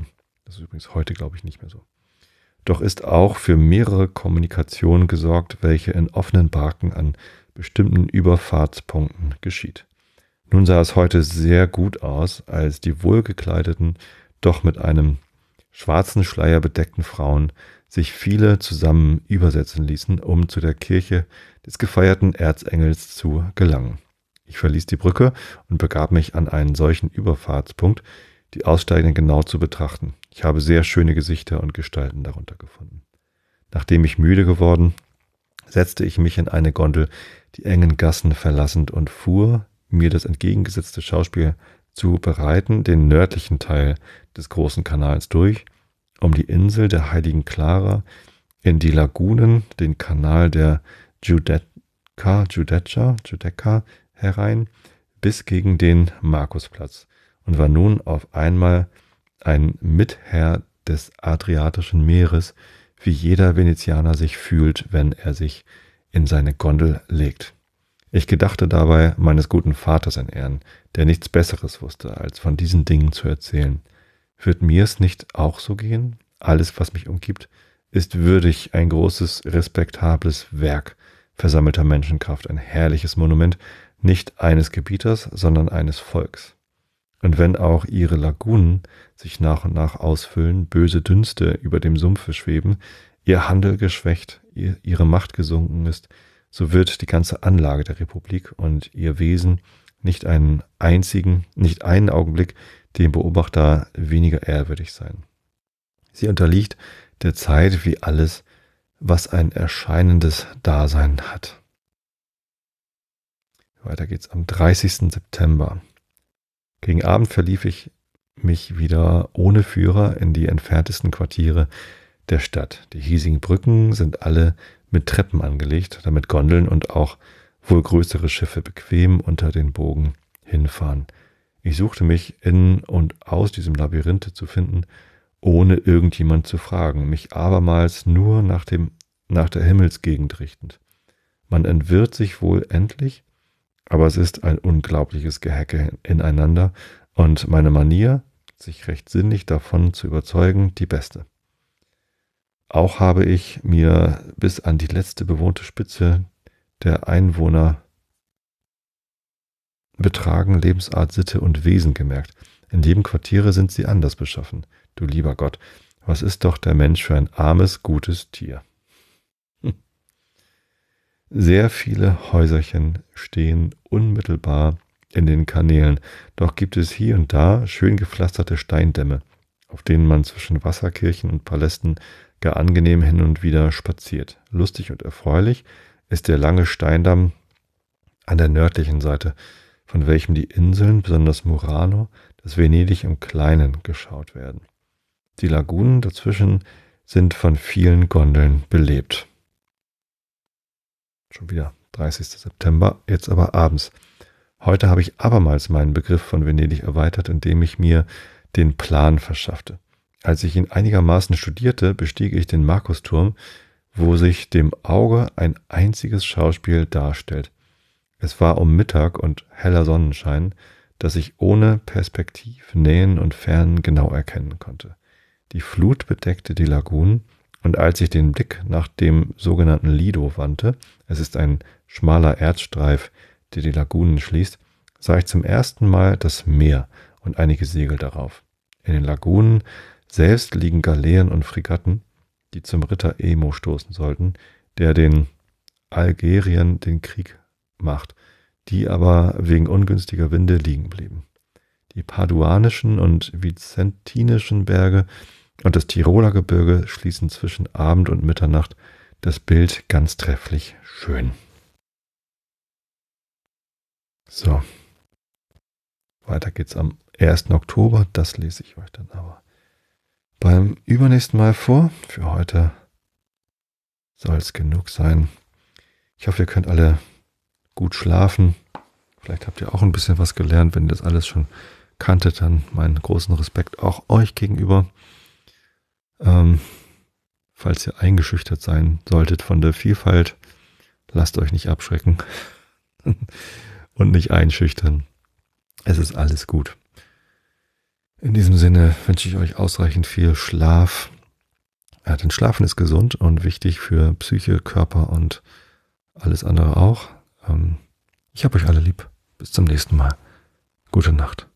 Das ist übrigens heute, glaube ich, nicht mehr so. Doch ist auch für mehrere Kommunikationen gesorgt, welche in offenen Barken an bestimmten Überfahrtspunkten geschieht. Nun sah es heute sehr gut aus, als die wohlgekleideten, doch mit einem schwarzen Schleier bedeckten Frauen sich viele zusammen übersetzen ließen, um zu der Kirche des gefeierten Erzengels zu gelangen. Ich verließ die Brücke und begab mich an einen solchen Überfahrtspunkt, die Aussteigenden genau zu betrachten. Ich habe sehr schöne Gesichter und Gestalten darunter gefunden. Nachdem ich müde geworden, setzte ich mich in eine Gondel, die engen Gassen verlassend, und fuhr, mir das entgegengesetzte Schauspiel zu bereiten, den nördlichen Teil des großen Kanals durch, um die Insel der Heiligen Clara, in die Lagunen, den Kanal der Giudecca, Giudecca, Giudecca herein, bis gegen den Markusplatz, und war nun auf einmal ein Mitherr des Adriatischen Meeres, wie jeder Venezianer sich fühlt, wenn er sich in seine Gondel legt. Ich gedachte dabei meines guten Vaters in Ehren, der nichts Besseres wusste, als von diesen Dingen zu erzählen. Wird mir es nicht auch so gehen? Alles, was mich umgibt, ist würdig ein großes, respektables Werk versammelter Menschenkraft, ein herrliches Monument, nicht eines Gebieters, sondern eines Volks. Und wenn auch ihre Lagunen sich nach und nach ausfüllen, böse Dünste über dem Sumpfe schweben, ihr Handel geschwächt, ihr, ihre Macht gesunken ist, so wird die ganze Anlage der Republik und ihr Wesen nicht einen einzigen, nicht einen Augenblick dem Beobachter weniger ehrwürdig sein. Sie unterliegt der Zeit wie alles, was ein erscheinendes Dasein hat. Weiter geht's am dreißigsten September. Gegen Abend verlief ich mich wieder ohne Führer in die entferntesten Quartiere der Stadt. Die hiesigen Brücken sind alle mit Treppen angelegt, damit Gondeln und auch wohl größere Schiffe bequem unter den Bogen hinfahren. Ich suchte mich in und aus diesem Labyrinth zu finden, ohne irgendjemand zu fragen, mich abermals nur nach dem, nach der Himmelsgegend richtend. Man entwirrt sich wohl endlich, aber es ist ein unglaubliches Gehecke ineinander und meine Manier, sich recht sinnig davon zu überzeugen, die beste. Auch habe ich mir bis an die letzte bewohnte Spitze der Einwohner Betragen, Lebensart, Sitte und Wesen gemerkt. In jedem Quartiere sind sie anders beschaffen. Du lieber Gott, was ist doch der Mensch für ein armes, gutes Tier? Hm. Sehr viele Häuserchen stehen unmittelbar in den Kanälen, doch gibt es hier und da schön gepflasterte Steindämme, auf denen man zwischen Wasserkirchen und Palästen gar angenehm hin und wieder spaziert. Lustig und erfreulich ist der lange Steindamm an der nördlichen Seite, von welchem die Inseln, besonders Murano, das Venedig im Kleinen geschaut werden. Die Lagunen dazwischen sind von vielen Gondeln belebt. Schon wieder dreißigsten September, jetzt aber abends. Heute habe ich abermals meinen Begriff von Venedig erweitert, indem ich mir den Plan verschaffte. Als ich ihn einigermaßen studierte, bestieg ich den Markusturm, wo sich dem Auge ein einziges Schauspiel darstellt. Es war um Mittag und heller Sonnenschein, dass ich ohne Perspektiv Nähen und Fernen genau erkennen konnte. Die Flut bedeckte die Lagunen, und als ich den Blick nach dem sogenannten Lido wandte, es ist ein schmaler Erdstreif, der die Lagunen schließt, sah ich zum ersten Mal das Meer und einige Segel darauf. In den Lagunen selbst liegen Galeeren und Fregatten, die zum Ritter Emo stoßen sollten, der den Algerien den Krieg macht, die aber wegen ungünstiger Winde liegen blieben. Die paduanischen und vicentinischen Berge und das Tiroler Gebirge schließen zwischen Abend und Mitternacht das Bild ganz trefflich schön. So, weiter geht's am ersten Oktober, das lese ich euch dann aber beim übernächsten Mal vor. Für heute soll es genug sein. Ich hoffe, ihr könnt alle gut schlafen. Vielleicht habt ihr auch ein bisschen was gelernt. Wenn ihr das alles schon kanntet, dann meinen großen Respekt auch euch gegenüber. Ähm, falls ihr eingeschüchtert sein solltet von der Vielfalt, lasst euch nicht abschrecken und nicht einschüchtern. Es ist alles gut. In diesem Sinne wünsche ich euch ausreichend viel Schlaf. Ja, denn Schlafen ist gesund und wichtig für Psyche, Körper und alles andere auch. Ich habe euch alle lieb. Bis zum nächsten Mal. Gute Nacht.